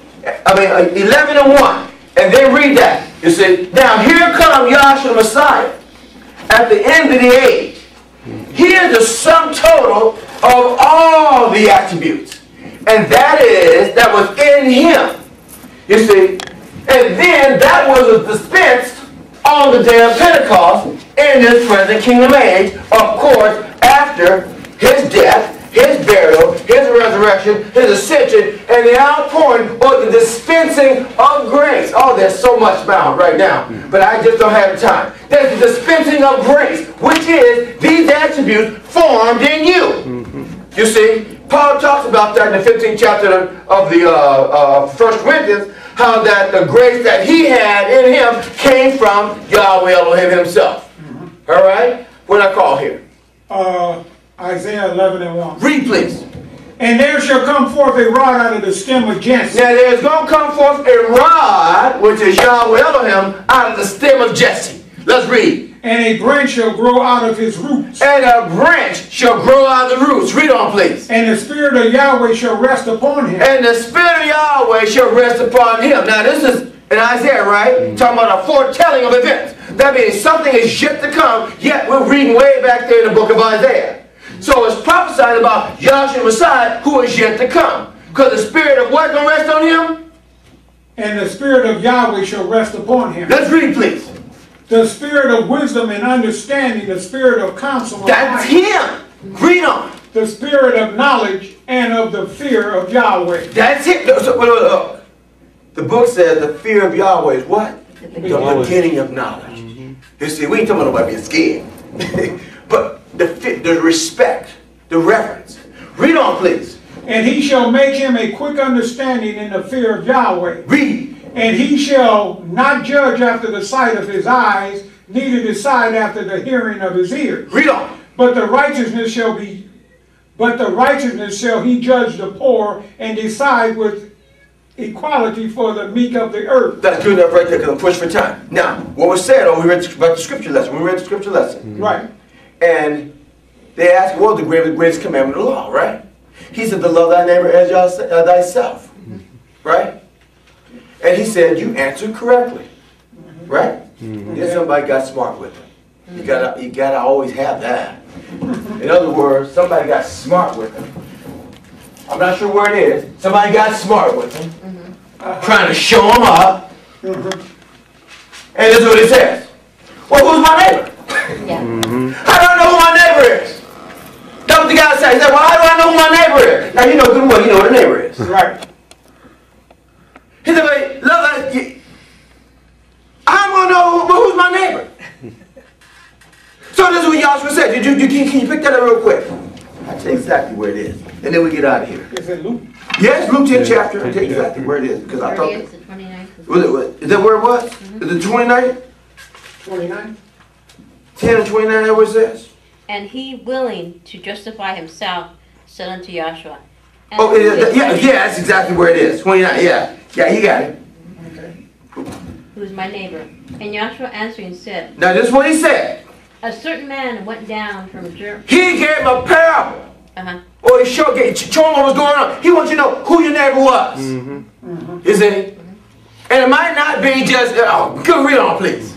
and 1. And then read that. You see, now here comes Yahshua Messiah at the end of the age. He is the sum total of all the attributes. And that was in him. You see, and then that was dispensed on the day of Pentecost in this present kingdom age, of course, after his death, his burial, his resurrection, his ascension, and the outpouring or the dispensing of grace. Oh, there's so much about right now, but I just don't have the time. There's the dispensing of grace, which is these attributes formed in you. You see, Paul talks about that in the 15th chapter of the 1 Corinthians, how that the grace that he had in him came from Yahweh Elohim himself. All right? What I call here? Isaiah 11 and 1. Read, please. And there shall come forth a rod out of the stem of Jesse. Now there's going to come forth a rod, which is Yahweh Elohim, out of the stem of Jesse. Let's read. And a branch shall grow out of his roots. And a branch shall grow out of the roots. Read on, please. And the Spirit of Yahweh shall rest upon him. And the Spirit of Yahweh shall rest upon him. Now this is in Isaiah, right? Talking about a foretelling of events. That means something is yet to come, yet we're reading way back there in the book of Isaiah. So it's prophesied about Yahshua Messiah who is yet to come. Because the spirit of what gonna rest on him? And the spirit of Yahweh shall rest upon him. Let's read, please. The spirit of wisdom and understanding, the spirit of counsel and That's might, him. Read on. the spirit of knowledge and of the fear of Yahweh. That's it. The book says the fear of Yahweh is what? The beginning of knowledge. You see, we ain't talking about being scared. But the respect, the reverence. Read on, please. And he shall make him a quick understanding in the fear of Yahweh. Read. And he shall not judge after the sight of his eyes, neither decide after the hearing of his ears. Read on. But the righteousness shall he judge the poor and decide with equality for the meek of the earth. That's good enough right there because I'm pushed for time. Now, what was said, we read about the scripture lesson. We read the scripture lesson. Right. And they asked, what was the greatest commandment of the law, right? He said, to love thy neighbor as thyself. Right? And he said, you answered correctly. Right? Then somebody got smart with him. You gotta always have that. In other words, somebody got smart with him. I'm not sure where it is. Somebody got smart with him. Trying to show him up. And this is what it says. Well, who's my neighbor? Yeah. How do I know who my neighbor is? That's what the guy said. He said, well, how do I know who my neighbor is? Now, you know good and well, you know what a neighbor is. Right. He said, well, look, I'm going to know who's my neighbor. So this is what Joshua said. Can you pick that up real quick? I'll tell you exactly where it is. And then we get out of here. Is it Luke? Yes, Luke 10 chapter. I'll tell you exactly where it is. Because I thought... 30th to 29th. Is that where it was? Is it 29? 29? 10 and 29, that what it says? And he, willing to justify himself, said unto Joshua. Oh, yeah, that's exactly where it is. 29, yeah. Yeah, you got it. Okay. Who is my neighbor? And Joshua answering said, Now, this is what he said. a certain man went down from Jer. He gave him a parable. Or he showed him what was going on. He wants you to know who your neighbor was. You see? And it might not be just, go read on, please.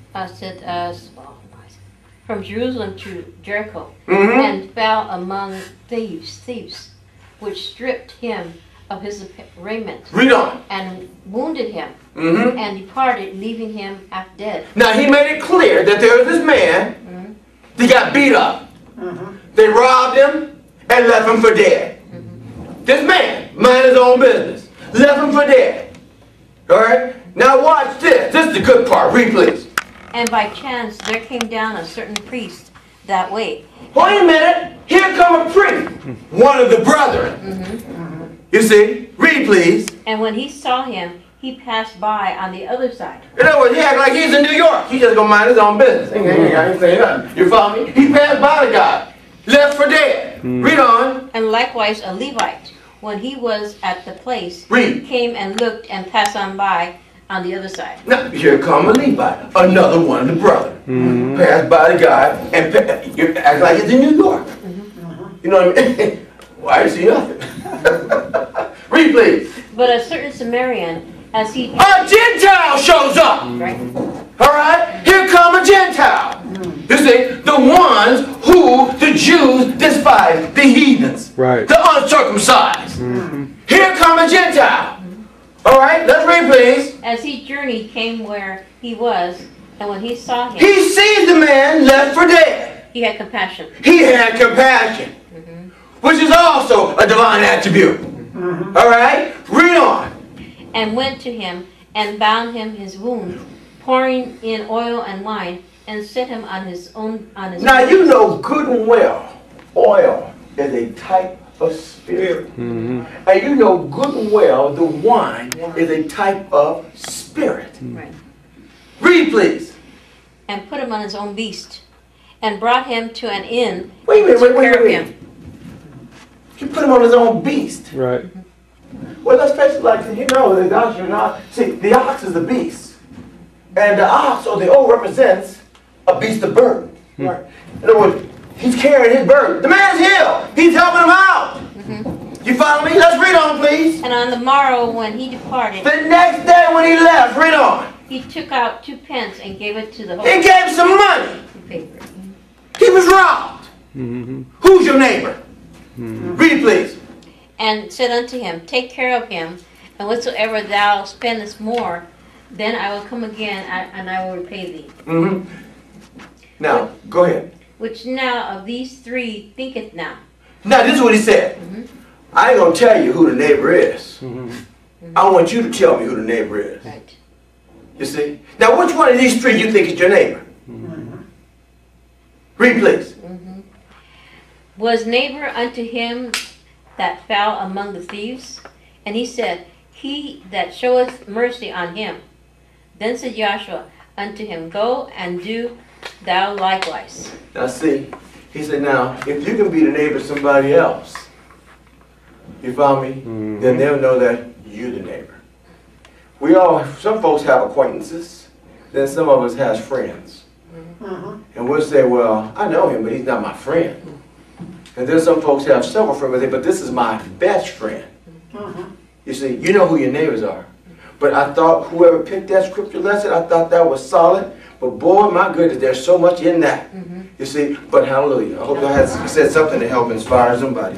From Jerusalem to Jericho, and fell among thieves, which stripped him of his raiment, Read on. and wounded him, and departed, leaving him half dead. Now, he made it clear that there was this man that got beat up. They robbed him and left him for dead. This man, mind his own business, left him for dead. All right? Now watch this. This is the good part. Read, please. And by chance there came down a certain priest that way. Wait a minute. Here come a priest. One of the brethren. You see? Read, please. And when he saw him, he passed by on the other side. In other words, he acted like he's in New York. He just gonna mind his own business. He ain't saying nothing. You follow me? He passed by the guy. Left for dead. Read on. And likewise a Levite, when he was at the place, Read. came and looked and passed on by on the other side. Now, here come a Levite. Another one of the brothers. Passed by the guy and you act like it's in New York. You know what I mean? Well, I didn't see nothing. Read, please. But a certain Samaritan, as he... A Gentile shows up. Right? All right? Here come a Gentile. You see, the ones who the Jews despise, the heathens, Right. the uncircumcised. Here come a Gentile. All right, let's read, please. As he journeyed, came where he was, and when he saw him, He sees the man left for dead. he had compassion. He had compassion, which is also a divine attribute. All right, read on. And went to him, and bound him his wounds, pouring in oil and wine, and set him on his Now you know good and well, oil is a type of spirit. And you know good and well the wine is a type of spirit. Right. Read, please. And put him on his own beast, and brought him to an inn, Wait a minute, took wait care a of minute. him. You put him on his own beast. Right. Well, let's face it, like, you know, the ox, see, the ox is the beast. And the ox, or the O, represents a beast of burden. Right. In other words, he's carrying his burden. The man's healed. He's helping him out. You follow me? Let's read on, please. And on the morrow, when he departed, The next day when he left, read on. he took out 2 pence and gave it to the He host. gave some money. Paper. He was robbed. Who's your neighbor? Read, please. and said unto him, Take care of him, and whatsoever thou spendest more, then I will come again, and I will repay thee. Mm-hmm. Now, go ahead. Which now of these three thinketh now? Now, this is what he said. I ain't gonna tell you who the neighbor is. I want you to tell me who the neighbor is. Right. You see? Now, which one of these three you think is your neighbor? Read, please. Was neighbor unto him that fell among the thieves? And he said, He that showeth mercy on him. Then said Joshua unto him, Go and do thou likewise. Now, see, he said, now, if you can be the neighbor of somebody else, you follow me? Then they'll know that you're the neighbor. Some folks have acquaintances, then some of us has friends. And we'll say, well, I know him, but he's not my friend. And then some folks have several friends, but this is my best friend. You see, you know who your neighbors are. But I thought whoever picked that scripture lesson, I thought that was solid. But boy, my goodness, there's so much in that. You see, but hallelujah. I hope I had said something to help inspire somebody.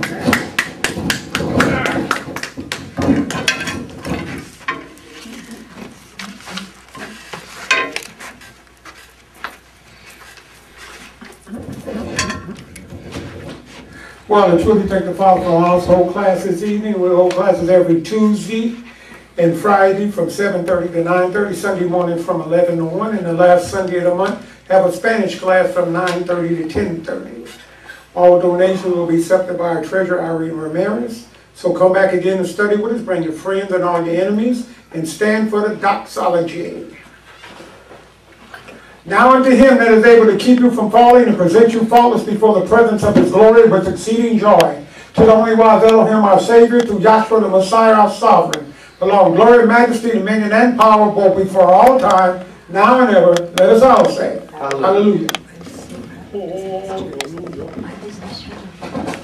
Well, I truly thank the Father for our household class this evening. We hold classes every Tuesday and Friday from 7:30 to 9:30, Sunday morning from 11 to 1, and the last Sunday of the month have a Spanish class from 9:30 to 10:30. All donations will be accepted by our treasurer, Irene Ramirez. So come back again and study with us, bring your friends and all your enemies, and stand for the doxology. Now unto him that is able to keep you from falling and present you faultless before the presence of his glory with exceeding joy. To the only wise Elohim our Savior, to Yahshua the Messiah our Sovereign, belong glory, majesty, dominion, and power both before all time, now and ever. Let us all say, Hallelujah.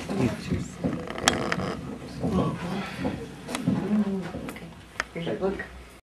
Here's your book.